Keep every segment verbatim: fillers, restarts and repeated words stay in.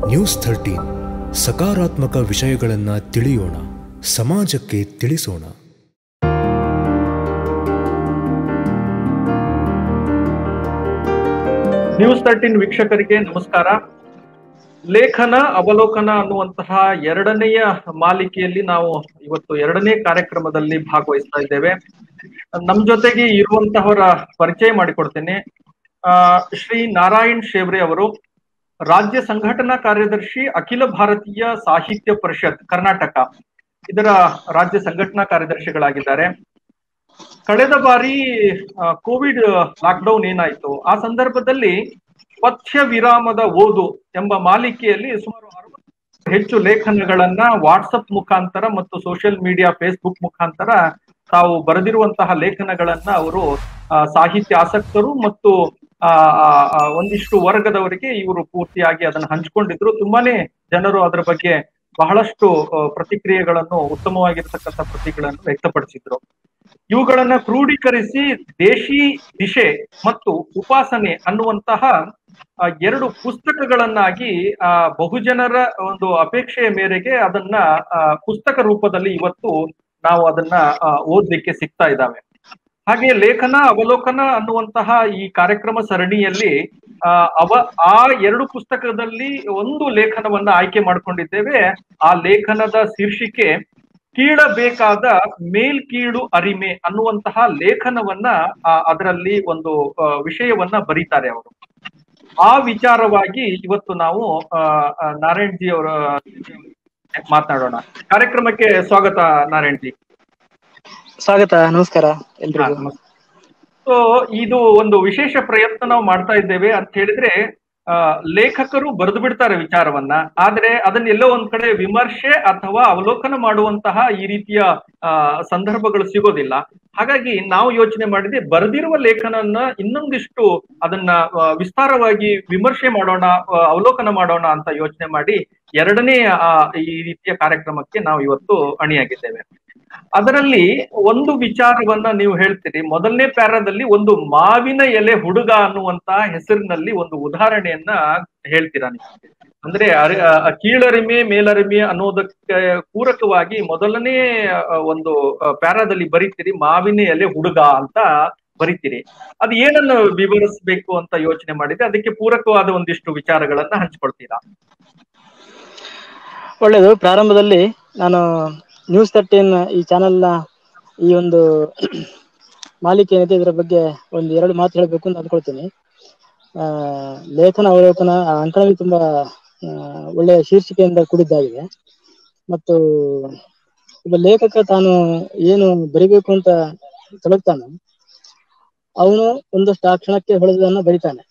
News thirteen ಸಕಾರಾತ್ಮಕ ವಿಷಯಗಳನ್ನು ತಿಳಿಯೋಣ, ಸಮಾಜಕ್ಕೆ ತಿಳಿಸೋಣ. ನ್ಯೂಸ್ ಥರ್ಟೀನ್ ವೀಕ್ಷಕರಿಗೆ ನಮಸ್ಕಾರ. ಲೇಖನ ಅವಲೋಕನ ಅನ್ನುವಂತಹ ಎರಡನೆಯ ಮಾಲಿಕೆಯಲ್ಲಿ ನಾವು ಇವತ್ತು ಎರಡನೇ ಕಾರ್ಯಕ್ರಮದಲ್ಲಿ ಭಾಗವಹಿಸ್ತಾ ಇದ್ದೇವೆ. ನಮ್ ಜೊತೆಗೆ ಇರುವಂತಹವರ ಪರಿಚಯ ಮಾಡಿಕೊಡ್ತೇನೆ. ಆ ಶ್ರೀ ನಾರಾಯಣ್ ಶೇವ್ರೆ ಅವರು ರಾಜ್ಯ ಸಂಘಟನಾ ಕಾರ್ಯದರ್ಶಿ, ಅಖಿಲ ಭಾರತೀಯ ಸಾಹಿತ್ಯ ಪರಿಷತ್ ಕರ್ನಾಟಕ, ಇದರ ರಾಜ್ಯ ಸಂಘಟನಾ ಕಾರ್ಯದರ್ಶಿಗಳಾಗಿದ್ದಾರೆ. ಕಳೆದ ಬಾರಿ ಕೋವಿಡ್ ಲಾಕ್ಡೌನ್ ಏನಾಯ್ತು, ಆ ಸಂದರ್ಭದಲ್ಲಿ ಪಥ್ಯ ವಿರಾಮದ ಓದು ಎಂಬ ಮಾಲಿಕೆಯಲ್ಲಿ ಸುಮಾರು ಅರವತ್ತು ಹೆಚ್ಚು ಲೇಖನಗಳನ್ನ ವಾಟ್ಸಪ್ ಮುಖಾಂತರ ಮತ್ತು ಸೋಷಿಯಲ್ ಮೀಡಿಯಾ ಫೇಸ್ಬುಕ್ ಮುಖಾಂತರ ತಾವು ಬರೆದಿರುವಂತಹ ಲೇಖನಗಳನ್ನ ಅವರು ಸಾಹಿತ್ಯ ಆಸಕ್ತರು ಮತ್ತು ಆ ಒಂದಿಷ್ಟು ವರ್ಗದವರಿಗೆ ಇವರು ಪೂರ್ತಿಯಾಗಿ ಅದನ್ನು ಹಂಚಿಕೊಂಡಿದ್ರು. ತುಂಬಾನೇ ಜನರು ಅದರ ಬಗ್ಗೆ ಬಹಳಷ್ಟು ಪ್ರತಿಕ್ರಿಯೆಗಳನ್ನು, ಉತ್ತಮವಾಗಿರ್ತಕ್ಕಂಥ ಪ್ರತಿಗಳನ್ನು ವ್ಯಕ್ತಪಡಿಸಿದ್ರು. ಇವುಗಳನ್ನ ಕ್ರೋಢೀಕರಿಸಿ ದೇಶಿ ದಿಶೆ ಮತ್ತು ಉಪಾಸನೆ ಅನ್ನುವಂತಹ ಎರಡು ಪುಸ್ತಕಗಳನ್ನಾಗಿ ಆ ಬಹುಜನರ ಒಂದು ಅಪೇಕ್ಷೆಯ ಮೇರೆಗೆ ಅದನ್ನ ಪುಸ್ತಕ ರೂಪದಲ್ಲಿ ಇವತ್ತು ನಾವು ಅದನ್ನ ಓದ್ಲಿಕ್ಕೆ ಸಿಗ್ತಾ ಇದ್ದಾವೆ. ಹಾಗೆ ಲೇಖನ ಅವಲೋಕನ ಅನ್ನುವಂತಹ ಈ ಕಾರ್ಯಕ್ರಮ ಸರಣಿಯಲ್ಲಿ ಆ ಅವ ಆ ಎರಡು ಪುಸ್ತಕದಲ್ಲಿ ಒಂದು ಲೇಖನವನ್ನ ಆಯ್ಕೆ ಮಾಡ್ಕೊಂಡಿದ್ದೇವೆ. ಆ ಲೇಖನದ ಶೀರ್ಷಿಕೆ ಕೀಳಬೇಕಾದ ಮೇಲ್ಕೀಳು ಅರಿಮೆ ಅನ್ನುವಂತಹ ಲೇಖನವನ್ನ ಅದರಲ್ಲಿ ಒಂದು ವಿಷಯವನ್ನ ಬರೀತಾರೆ ಅವರು. ಆ ವಿಚಾರವಾಗಿ ಇವತ್ತು ನಾವು ಅಹ್ ನಾರಾಯಣ್ ಜಿ ಅವರ ಮಾತನಾಡೋಣ. ಕಾರ್ಯಕ್ರಮಕ್ಕೆ ಸ್ವಾಗತ ನಾರಾಯಣ್ ಜಿ. ಸ್ವಾಗತ, ನಮಸ್ಕಾರ ಎಲ್ರಿಗೂ. ಸೊ ಇದು ಒಂದು ವಿಶೇಷ ಪ್ರಯತ್ನ ನಾವು ಮಾಡ್ತಾ ಇದ್ದೇವೆ ಅಂತ ಹೇಳಿದ್ರೆ, ಆ ಲೇಖಕರು ಬರೆದು ಬಿಡ್ತಾರೆ ವಿಚಾರವನ್ನ, ಆದ್ರೆ ಅದನ್ನೆಲ್ಲೋ ಒಂದ್ ಕಡೆ ವಿಮರ್ಶೆ ಅಥವಾ ಅವಲೋಕನ ಮಾಡುವಂತಹ ಈ ರೀತಿಯ ಆ ಸಂದರ್ಭಗಳು ಸಿಗೋದಿಲ್ಲ. ಹಾಗಾಗಿ ನಾವು ಯೋಚನೆ ಮಾಡಿದ್ರೆ ಬರೆದಿರುವ ಲೇಖನನ್ನ ಇನ್ನೊಂದಿಷ್ಟು ಅದನ್ನ ವಿಸ್ತಾರವಾಗಿ ವಿಮರ್ಶೆ ಮಾಡೋಣ, ಅವಲೋಕನ ಮಾಡೋಣ ಅಂತ ಯೋಚನೆ ಮಾಡಿ ಎರಡನೇ ಆ ಈ ರೀತಿಯ ಕಾರ್ಯಕ್ರಮಕ್ಕೆ ನಾವು ಇವತ್ತು ಅಣಿಯಾಗಿದ್ದೇವೆ. ಅದರಲ್ಲಿ ಒಂದು ವಿಚಾರವನ್ನ ನೀವು ಹೇಳ್ತೀರಿ. ಮೊದಲನೇ ಪ್ಯಾರಾದಲ್ಲಿ ಒಂದು ಮಾವಿನ ಎಲೆ ಹುಡುಗ ಅನ್ನುವಂತ ಹೆಸರಿನಲ್ಲಿ ಒಂದು ಉದಾಹರಣೆಯನ್ನ ಹೇಳ್ತೀರಾ ನೀವು. ಅಂದ್ರೆ ಅರಿ ಕೀಳರಿಮೆ ಮೇಲರಿಮೆ ಅನ್ನೋದಕ್ಕೆ ಪೂರಕವಾಗಿ ಮೊದಲನೇ ಒಂದು ಪ್ಯಾರಾದಲ್ಲಿ ಬರೀತೀರಿ ಮಾವಿನ ಎಲೆ ಹುಡುಗ ಅಂತ ಬರೀತೀರಿ. ಅದು ಏನನ್ನು ವಿವರಿಸಬೇಕು ಅಂತ ಯೋಚನೆ ಮಾಡಿದ್ರೆ ಅದಕ್ಕೆ ಪೂರಕವಾದ ಒಂದಿಷ್ಟು ವಿಚಾರಗಳನ್ನ ಹಂಚ್ಕೊಳ್ತೀರಾ? ಒಳ್ಳೇದು. ಪ್ರಾರಂಭದಲ್ಲಿ ನಾನು ನ್ಯೂಸ್ ತರ್ಟೀನ್ ಈ ಚಾನೆಲ್ನ ಈ ಒಂದು ಮಾಲಿಕೆ ಏನಿದೆ ಇದರ ಬಗ್ಗೆ ಒಂದು ಎರಡು ಮಾತು ಹೇಳಬೇಕು ಅಂತ ಅಂದ್ಕೊಳ್ತೀನಿ. ಆ ಲೇಖನ ಅವಲೋಕನ ಅಂಕಣದಲ್ಲಿ ತುಂಬಾ ಒಳ್ಳೆಯ ಶೀರ್ಷಿಕೆಯಿಂದ ಕೂಡಿದ್ದಾಗಿದೆ. ಮತ್ತು ಒಬ್ಬ ಲೇಖಕ ತಾನು ಏನು ಬರಿಬೇಕು ಅಂತ ತೊಡಗ್ತಾನೆ, ಅವನು ಒಂದಷ್ಟು ಆ ಕ್ಷಣಕ್ಕೆ ಹೊಳೆದನ್ನ ಬರಿತಾನೆ.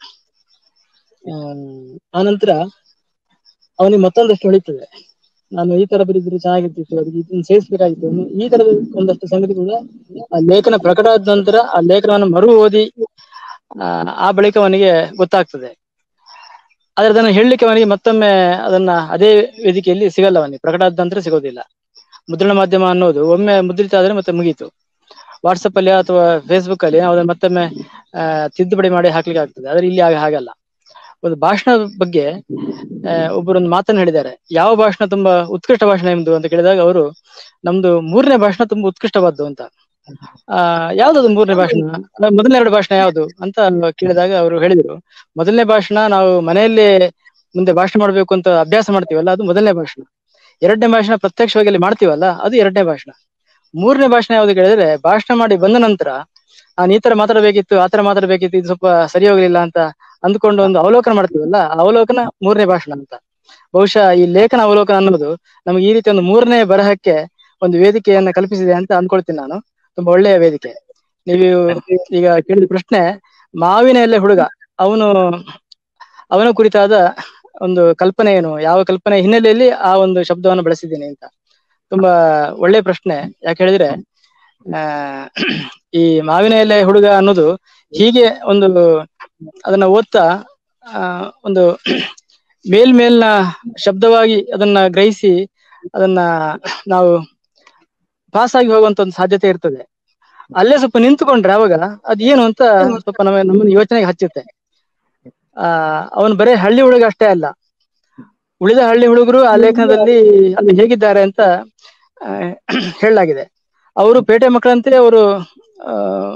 ಆ ಆನಂತರ ಅವನಿಗೆ ಮತ್ತೊಂದಷ್ಟು ಹೊಳಿತದೆ, ನಾನು ಈ ತರ ಬರೀದ್ರೆ ಚೆನ್ನಾಗಿರ್ತಿತ್ತು, ಅದಕ್ಕೆ ಇದನ್ನ ಸೇರಿಸ್ಬೇಕಾಗಿತ್ತು. ಈ ತರದ ಒಂದಷ್ಟು ಸಂಗತಿಗಳ ಆ ಲೇಖನ ಪ್ರಕಟ ಆದ ನಂತರ ಆ ಲೇಖನವನ್ನು ಮರು ಓದಿ ಆ ಆ ಬಳಿಕ ಅವನಿಗೆ ಗೊತ್ತಾಗ್ತದೆ. ಆದ್ರೆ ಅದನ್ನ ಹೇಳಲಿಕ್ಕೆ ಅವನಿಗೆ ಮತ್ತೊಮ್ಮೆ ಅದನ್ನ ಅದೇ ವೇದಿಕೆಯಲ್ಲಿ ಸಿಗಲ್ಲ, ಅವನಿಗೆ ಪ್ರಕಟ ಆದ ನಂತರ ಸಿಗೋದಿಲ್ಲ. ಮುದ್ರಣ ಮಾಧ್ಯಮ ಅನ್ನೋದು ಒಮ್ಮೆ ಮುದ್ರಿತ ಆದ್ರೆ ಮತ್ತೆ ಮುಗೀತು. ವಾಟ್ಸಪ್ ಅಲ್ಲಿ ಅಥವಾ ಫೇಸ್ಬುಕ್ ಅಲ್ಲಿ ನಾವು ಅದನ್ನ ಮತ್ತೊಮ್ಮೆ ಅಹ್ ತಿದ್ದುಪಡಿ ಮಾಡಿ ಹಾಕ್ಲಿಕ್ಕೆ ಆಗ್ತದೆ. ಆದ್ರೆ ಇಲ್ಲಿ ಆಗ ಹಾಗಲ್ಲ. ಒಂದು ಭಾಷಣದ ಬಗ್ಗೆ ಒಬ್ಬರೊಂದು ಮಾತನ್ನು ಹೇಳಿದ್ದಾರೆ, ಯಾವ ಭಾಷಣ ತುಂಬಾ ಉತ್ಕೃಷ್ಟ ಭಾಷಣ ಎಂಬುದು ಅಂತ ಕೇಳಿದಾಗ ಅವರು ನಮ್ದು ಮೂರನೇ ಭಾಷಣ ತುಂಬಾ ಉತ್ಕೃಷ್ಟವಾದ್ದು ಅಂತ. ಆ ಯಾವ್ದದು ಮೂರನೇ ಭಾಷಣ, ಮೊದಲನೇ ಎರಡು ಭಾಷಣ ಯಾವ್ದು ಅಂತ ಕೇಳಿದಾಗ ಅವರು ಹೇಳಿದ್ರು, ಮೊದಲನೇ ಭಾಷಣ ನಾವು ಮನೆಯಲ್ಲಿ ಮುಂದೆ ಭಾಷಣ ಮಾಡ್ಬೇಕು ಅಂತ ಅಭ್ಯಾಸ ಮಾಡ್ತೀವಲ್ಲ, ಅದು ಮೊದಲನೇ ಭಾಷಣ. ಎರಡನೇ ಭಾಷಣ ಪ್ರತ್ಯಕ್ಷವಾಗಿ ಅಲ್ಲಿ ಮಾಡ್ತೀವಲ್ಲ, ಅದು ಎರಡನೇ ಭಾಷಣ. ಮೂರನೇ ಭಾಷಣ ಯಾವ್ದು ಕೇಳಿದ್ರೆ, ಭಾಷಣ ಮಾಡಿ ಬಂದ ನಂತರ ನಾನು ಈ ತರ ಮಾತಾಡ್ಬೇಕಿತ್ತು, ಆ ತರ ಮಾತಾಡ್ಬೇಕಿತ್ತು, ಇದು ಸ್ವಲ್ಪ ಸರಿ ಹೋಗ್ಲಿಲ್ಲ ಅಂತ ಅಂದ್ಕೊಂಡು ಒಂದು ಅವಲೋಕನ ಮಾಡ್ತೀವಲ್ಲ, ಆ ಅವಲೋಕನ ಮೂರನೇ ಭಾಷಣ ಅಂತ. ಬಹುಶಃ ಈ ಲೇಖನ ಅವಲೋಕನ ಅನ್ನೋದು ನಮ್ಗೆ ಈ ರೀತಿ ಒಂದು ಮೂರನೇ ಬರಹಕ್ಕೆ ಒಂದು ವೇದಿಕೆಯನ್ನ ಕಲ್ಪಿಸಿದೆ ಅಂತ ಅಂದ್ಕೊಳ್ತೀನಿ ನಾನು. ತುಂಬಾ ಒಳ್ಳೆಯ ವೇದಿಕೆ. ನೀವು ಈಗ ಕೇಳಿದ ಪ್ರಶ್ನೆ, ಮಾವಿನ ಎಲೆ ಹುಡುಗ, ಅವನು ಅವನ ಕುರಿತಾದ ಒಂದು ಕಲ್ಪನೆ ಏನು, ಯಾವ ಕಲ್ಪನೆ ಹಿನ್ನೆಲೆಯಲ್ಲಿ ಆ ಒಂದು ಶಬ್ದವನ್ನು ಬಳಸಿದ್ದೀನಿ ಅಂತ. ತುಂಬಾ ಒಳ್ಳೆಯ ಪ್ರಶ್ನೆ. ಯಾಕೆ ಹೇಳಿದ್ರೆ, ಆ ಈ ಮಾವಿನ ಎಲೆ ಹುಡುಗ ಅನ್ನೋದು ಹೀಗೆ ಒಂದು ಅದನ್ನ ಓದ್ತಾ ಆ ಒಂದು ಮೇಲ್ಮೇಲ್ನ ಶಬ್ದವಾಗಿ ಅದನ್ನ ಗ್ರಹಿಸಿ ಅದನ್ನ ನಾವು ಪಾಸ್ ಆಗಿ ಹೋಗುವಂತ ಒಂದು ಸಾಧ್ಯತೆ ಇರ್ತದೆ. ಅಲ್ಲೇ ಸ್ವಲ್ಪ ನಿಂತುಕೊಂಡ್ರೆ ಅವಾಗ ಅದ್ ಏನು ಅಂತ ಸ್ವಲ್ಪ ನಮ್ಮ ನಮ್ಮನ್ನ ಯೋಚನೆಗೆ ಹಚ್ಚುತ್ತೆ. ಆ ಅವನು ಬರೇ ಹಳ್ಳಿ ಹುಡುಗ ಅಷ್ಟೇ ಅಲ್ಲ, ಉಳಿದ ಹಳ್ಳಿ ಹುಡುಗರು ಆ ಲೇಖನದಲ್ಲಿ ಅದು ಹೇಗಿದ್ದಾರೆ ಅಂತ ಹೇಳಲಾಗಿದೆ. ಅವರು ಪೇಟೆ ಮಕ್ಕಳಂತೆ ಅವರು ಆ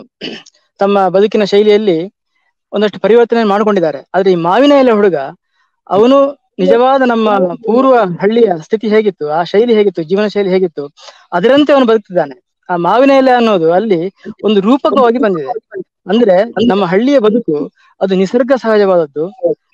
ತಮ್ಮ ಬದುಕಿನ ಶೈಲಿಯಲ್ಲಿ ಒಂದಷ್ಟು ಪರಿವರ್ತನೆ ಮಾಡ್ಕೊಂಡಿದ್ದಾರೆ. ಆದ್ರೆ ಈ ಮಾವಿನ ಎಲೆ ಹುಡುಗ ಅವನು ನಿಜವಾದ ನಮ್ಮ ಪೂರ್ವ ಹಳ್ಳಿಯ ಸ್ಥಿತಿ ಹೇಗಿತ್ತು, ಆ ಶೈಲಿ ಹೇಗಿತ್ತು, ಜೀವನ ಶೈಲಿ ಹೇಗಿತ್ತು, ಅದರಂತೆ ಅವನು ಬದುಕ್ತಿದ್ದಾನೆ. ಆ ಮಾವಿನ ಎಲೆ ಅನ್ನೋದು ಅಲ್ಲಿ ಒಂದು ರೂಪಕವಾಗಿ ಬಂದಿದೆ. ಅಂದ್ರೆ ನಮ್ಮ ಹಳ್ಳಿಯ ಬದುಕು ಅದು ನಿಸರ್ಗ ಸಹಜವಾದದ್ದು,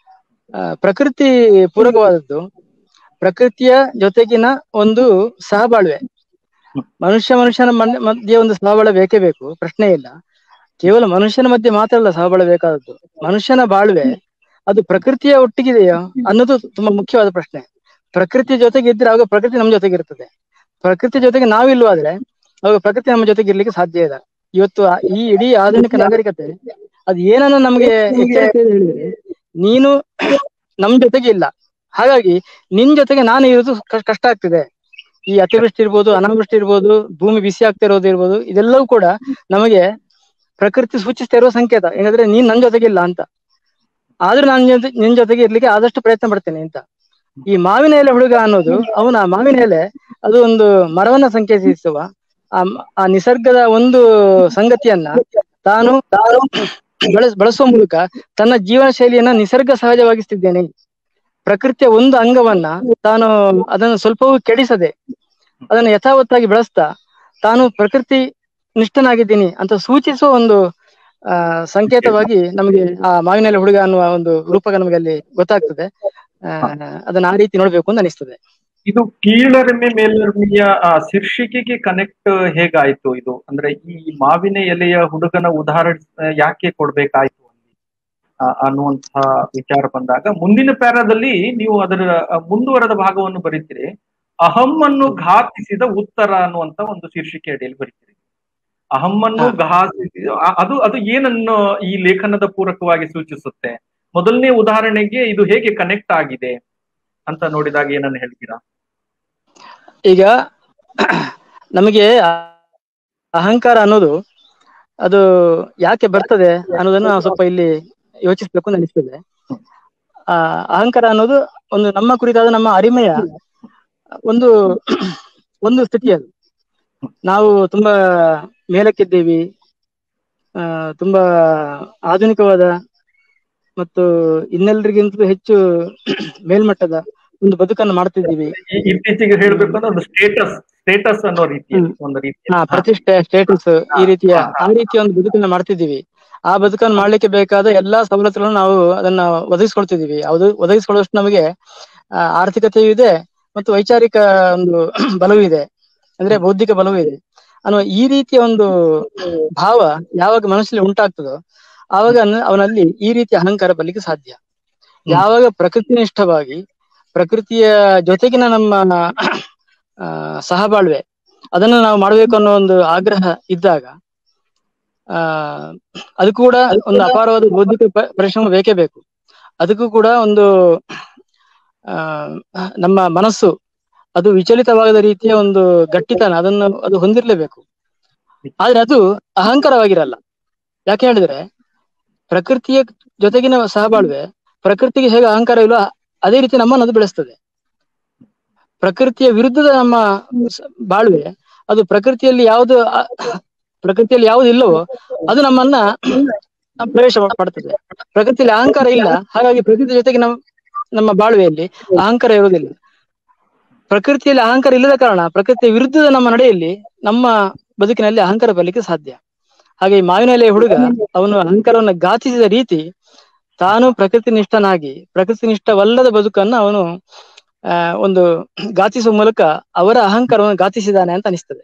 ಆ ಪ್ರಕೃತಿ ಪೂರಕವಾದದ್ದು, ಪ್ರಕೃತಿಯ ಜೊತೆಗಿನ ಒಂದು ಸಹಬಾಳ್ವೆ. ಮನುಷ್ಯ ಮನುಷ್ಯನ ಮಧ್ಯೆ ಒಂದು ಸಹಬಾಳ್ವೆ ಬೇಕೇ ಬೇಕು, ಪ್ರಶ್ನೆ ಇಲ್ಲ. ಕೇವಲ ಮನುಷ್ಯನ ಮಧ್ಯೆ ಮಾತ್ರ ಅಲ್ಲ ಸಹಬಾಳ್ವೆ ಬೇಕಾದದ್ದು, ಮನುಷ್ಯನ ಬಾಳ್ವೆ ಅದು ಪ್ರಕೃತಿಯ ಒಟ್ಟಿಗಿದೆಯೋ ಅನ್ನೋದು ತುಂಬಾ ಮುಖ್ಯವಾದ ಪ್ರಶ್ನೆ. ಪ್ರಕೃತಿಯ ಜೊತೆಗೆ ಇದ್ರೆ ಆಗ ಪ್ರಕೃತಿ ನಮ್ಮ ಜೊತೆಗೆ ಇರ್ತದೆ. ಪ್ರಕೃತಿ ಜೊತೆಗೆ ನಾವಿಲ್ವಾದ್ರೆ ಅವಾಗ ಪ್ರಕೃತಿ ನಮ್ಮ ಜೊತೆಗೆ ಇರ್ಲಿಕ್ಕೆ ಸಾಧ್ಯ ಇಲ್ಲ. ಇವತ್ತು ಈ ಇಡೀ ಆಧುನಿಕ ನಾಗರಿಕತೆ ಅದು ಏನನ್ನ ನಮ್ಗೆ ಎಚ್ಚರಿಕೆ ಹೇಳಿದ್ರೆ, ನೀನು ನಮ್ ಜೊತೆಗೆ ಇಲ್ಲ, ಹಾಗಾಗಿ ನಿನ್ ಜೊತೆಗೆ ನಾನು ಇರೋದು ಕಷ್ಟ ಆಗ್ತಿದೆ. ಈ ಅತಿವೃಷ್ಟಿ ಇರ್ಬೋದು, ಅನಾವೃಷ್ಟಿ ಇರ್ಬೋದು, ಭೂಮಿ ಬಿಸಿ ಆಗ್ತಾ ಇರೋದು ಇರ್ಬೋದು, ಇದೆಲ್ಲವೂ ಕೂಡ ನಮಗೆ ಪ್ರಕೃತಿ ಸೂಚಿಸ್ತಾ ಇರೋ ಸಂಕೇತ. ಏನಂದ್ರೆ ನೀನ್ ನನ್ ಜೊತೆಗಿಲ್ಲ ಅಂತ, ಆದ್ರೂ ನಾನು ನಿನ್ ಜೊತೆಗೆ ಇರ್ಲಿಕ್ಕೆ ಆದಷ್ಟು ಪ್ರಯತ್ನ ಪಡ್ತೇನೆ ಅಂತ. ಈ ಮಾವಿನ ಎಲೆ ಹುಡುಗ ಅನ್ನೋದು ಅವನ ಮಾವಿನ ಎಲೆ ಅದು ಒಂದು ಮರವನ್ನ ಸಂಕೇತಿಸುವ ಆ ಆ ನಿಸರ್ಗದ ಒಂದು ಸಂಗತಿಯನ್ನ ತಾನು ಬಳಸ್ ಬಳಸುವ ಮೂಲಕ ತನ್ನ ಜೀವನ ಶೈಲಿಯನ್ನ ನಿಸರ್ಗ ಸಹಜವಾಗಿಸ್ತಿದ್ದೇನೆ. ಪ್ರಕೃತಿಯ ಒಂದು ಅಂಗವನ್ನ ತಾನು ಅದನ್ನು ಸ್ವಲ್ಪವೂ ಕೆಡಿಸದೆ ಅದನ್ನು ಯಥಾವತ್ತಾಗಿ ಬೆಳೆಸ್ತಾ ತಾನು ಪ್ರಕೃತಿ ನಿಷ್ಠನಾಗಿದ್ದೀನಿ ಅಂತ ಸೂಚಿಸುವ ಒಂದು ಆ ಸಂಕೇತವಾಗಿ ನಮಗೆ ಆ ಮಾವಿನೆಲೆ ಹುಡುಗ ಅನ್ನುವ ಒಂದು ರೂಪಕ ನಮಗೆ ಅಲ್ಲಿ ಗೊತ್ತಾಗ್ತದೆ. ಆ ಅದನ್ನ ಆ ರೀತಿ ನೋಡ್ಬೇಕು ಅಂತ ಅನಿಸ್ತದೆ. ಇದು ಕೀಳರಿಮೆ ಮೇಲರಿಮೆಯ ಆ ಶೀರ್ಷಿಕೆಗೆ ಕನೆಕ್ಟ್ ಹೇಗಾಯ್ತು ಇದು? ಅಂದ್ರೆ ಈ ಮಾವಿನ ಎಲೆಯ ಹುಡುಗನ ಉದಾಹರಣೆ ಯಾಕೆ ಕೊಡ್ಬೇಕಾಯ್ತು ಅನ್ನುವಂತಹ ವಿಚಾರ ಬಂದಾಗ, ಮುಂದಿನ ಪ್ಯಾರಾದಲ್ಲಿ ನೀವು ಅದರ ಮುಂದುವರೆದ ಭಾಗವನ್ನು ಬರೀತೀರಿ. ಅಹಮ್ಮನ್ನು ಘಾತಿಸಿದ ಉತ್ತರ ಅನ್ನುವಂತ ಒಂದು ಶೀರ್ಷಿಕೆ ಅಡಿಯಲ್ಲಿ ಬರೀತೀರಿ. ಅಹಮ್ಮನ್ನು ಘಾತಿಸಿ ಅದು ಅದು ಏನನ್ನು ಈ ಲೇಖನದ ಪೂರಕವಾಗಿ ಸೂಚಿಸುತ್ತೆ? ಮೊದಲನೇ ಉದಾಹರಣೆಗೆ ಇದು ಹೇಗೆ ಕನೆಕ್ಟ್ ಆಗಿದೆ ಅಂತ ನೋಡಿದಾಗ ಏನನ್ನು ಹೇಳ್ತೀರಾ? ಈಗ ನಮಗೆ ಅಹಂಕಾರ ಅನ್ನೋದು ಅದು ಯಾಕೆ ಬರ್ತದೆ ಅನ್ನೋದನ್ನ ನಾವು ಸ್ವಲ್ಪ ಇಲ್ಲಿ ಯೋಚಿಸ್ಬೇಕು ಅಂತ ಅನಿಸ್ತದೆ. ಆ ಅಹಂಕಾರ ಅನ್ನೋದು ಒಂದು ನಮ್ಮ ಕುರಿತಾದ ನಮ್ಮ ಅರಿಮೆಯ ಒಂದು ಒಂದು ಸ್ಥಿತಿ. ಅದು ನಾವು ತುಂಬಾ ಮೇಲಕ್ಕಿದ್ದೀವಿ, ಆ ತುಂಬಾ ಆಧುನಿಕವಾದ ಮತ್ತು ಇನ್ನೆಲ್ಲರಿಗಿಂತಲೂ ಹೆಚ್ಚು ಮೇಲ್ಮಟ್ಟದ ಒಂದು ಬದುಕನ್ನು ಮಾಡ್ತಿದ್ದೀವಿ. ಇತ್ತೀಚೆಗೆ ಹೇಳ್ಬೇಕಂದ್ರೆ ಒಂದು ಸ್ಟೇಟಸ್ ಸ್ಟೇಟಸ್ ಅನ್ನೋ ರೀತಿ ಒಂದು ರೀತಿ ಹಾ ಪ್ರತಿಷ್ಠೆ, ಸ್ಟೇಟಸ್, ಈ ರೀತಿಯ ಆ ರೀತಿಯ ಒಂದು ಬದುಕನ್ನ ಮಾಡ್ತಿದ್ದೀವಿ. ಆ ಬದುಕನ್ನು ಮಾಡ್ಲಿಕ್ಕೆ ಬೇಕಾದ ಎಲ್ಲಾ ಸವಲತ್ತುಗಳನ್ನು ನಾವು ಅದನ್ನ ಒದಗಿಸ್ಕೊಳ್ತಿದೀವಿ. ಅದು ಒದಗಿಸ್ಕೊಳ್ಳೋಷ್ಟು ನಮಗೆ ಆ ಆರ್ಥಿಕತೆಯೂ ಇದೆ ಮತ್ತು ವೈಚಾರಿಕ ಒಂದು ಬಲವೂ ಇದೆ, ಅಂದ್ರೆ ಬೌದ್ಧಿಕ ಬಲವೂ ಇದೆ ಅನ್ನುವ ಈ ರೀತಿಯ ಒಂದು ಭಾವ ಯಾವಾಗ ಮನಸ್ಸಲ್ಲಿ ಉಂಟಾಗ್ತದೋ ಆವಾಗ ಅವನಲ್ಲಿ ಈ ರೀತಿಯ ಅಹಂಕಾರ ಬರ್ಲಿಕ್ಕೆ ಸಾಧ್ಯ. ಯಾವಾಗ ಪ್ರಕೃತಿನಿಷ್ಠವಾಗಿ ಪ್ರಕೃತಿಯ ಜೊತೆಗಿನ ನಮ್ಮ ಆ ಸಹಬಾಳ್ವೆ ಅದನ್ನ ನಾವು ಮಾಡ್ಬೇಕು ಅನ್ನೋ ಒಂದು ಆಗ್ರಹ ಇದ್ದಾಗ ಆ ಅದಕ್ಕೂ ಕೂಡ ಒಂದು ಅಪಾರವಾದ ಬೌದ್ಧಿಕ ಪರಿಶ್ರಮ ಬೇಕೇ ಬೇಕು. ಅದಕ್ಕೂ ಕೂಡ ಒಂದು ಆ ನಮ್ಮ ಮನಸ್ಸು ಅದು ವಿಚಲಿತವಾಗದ ರೀತಿಯ ಒಂದು ಗಟ್ಟಿತನ ಅದನ್ನು ಅದು ಹೊಂದಿರ್ಲೇಬೇಕು. ಆದ್ರೆ ಅದು ಅಹಂಕಾರವಾಗಿರಲ್ಲ. ಯಾಕೆ ಹೇಳಿದ್ರೆ ಪ್ರಕೃತಿಯ ಜೊತೆಗಿನ ಸಹಬಾಳ್ವೆ ಪ್ರಕೃತಿಗೆ ಹೇಗೆ ಅಹಂಕಾರ ಇಲ್ವೋ ಅದೇ ರೀತಿ ನಮ್ಮನ್ನು ಅದು ಬೆಳೆಸ್ತದೆ. ಪ್ರಕೃತಿಯ ವಿರುದ್ಧದ ನಮ್ಮ ಬಾಳ್ವೆ ಅದು ಪ್ರಕೃತಿಯಲ್ಲಿ ಯಾವುದು ಪ್ರಕೃತಿಯಲ್ಲಿ ಯಾವುದು ಇಲ್ಲವೋ ಅದು ನಮ್ಮನ್ನ ಪ್ರವೇಶ ಪಡ್ತದೆ. ಪ್ರಕೃತಿಯಲ್ಲಿ ಅಹಂಕಾರ ಇಲ್ಲ, ಹಾಗಾಗಿ ಪ್ರಕೃತಿ ಜೊತೆಗೆ ನಮ್ಮ ನಮ್ಮ ಬಾಳ್ವೆಯಲ್ಲಿ ಅಹಂಕಾರ ಇರುವುದಿಲ್ಲ. ಪ್ರಕೃತಿಯಲ್ಲಿ ಅಹಂಕಾರ ಇಲ್ಲದ ಕಾರಣ ಪ್ರಕೃತಿಯ ವಿರುದ್ಧದ ನಮ್ಮ ನಡೆಯಲ್ಲಿ ನಮ್ಮ ಬದುಕಿನಲ್ಲಿ ಅಹಂಕಾರ ಬರ್ಲಿಕ್ಕೆ ಸಾಧ್ಯ. ಹಾಗೆ ಈ ಮಾವಿನ ಎಲೆಯ ಹುಡುಗ ಅವನು ಅಹಂಕಾರವನ್ನು ಘಾತಿಸಿದ ರೀತಿ ತಾನು ಪ್ರಕೃತಿ ನಿಷ್ಠನಾಗಿ ಪ್ರಕೃತಿ ನಿಷ್ಠವಲ್ಲದ ಬದುಕನ್ನು ಅವನು ಆ ಒಂದು ಘಾತಿಸುವ ಮೂಲಕ ಅವರ ಅಹಂಕಾರವನ್ನು ಘಾತಿಸಿದಾನೆ ಅಂತ ಅನಿಸ್ತದೆ.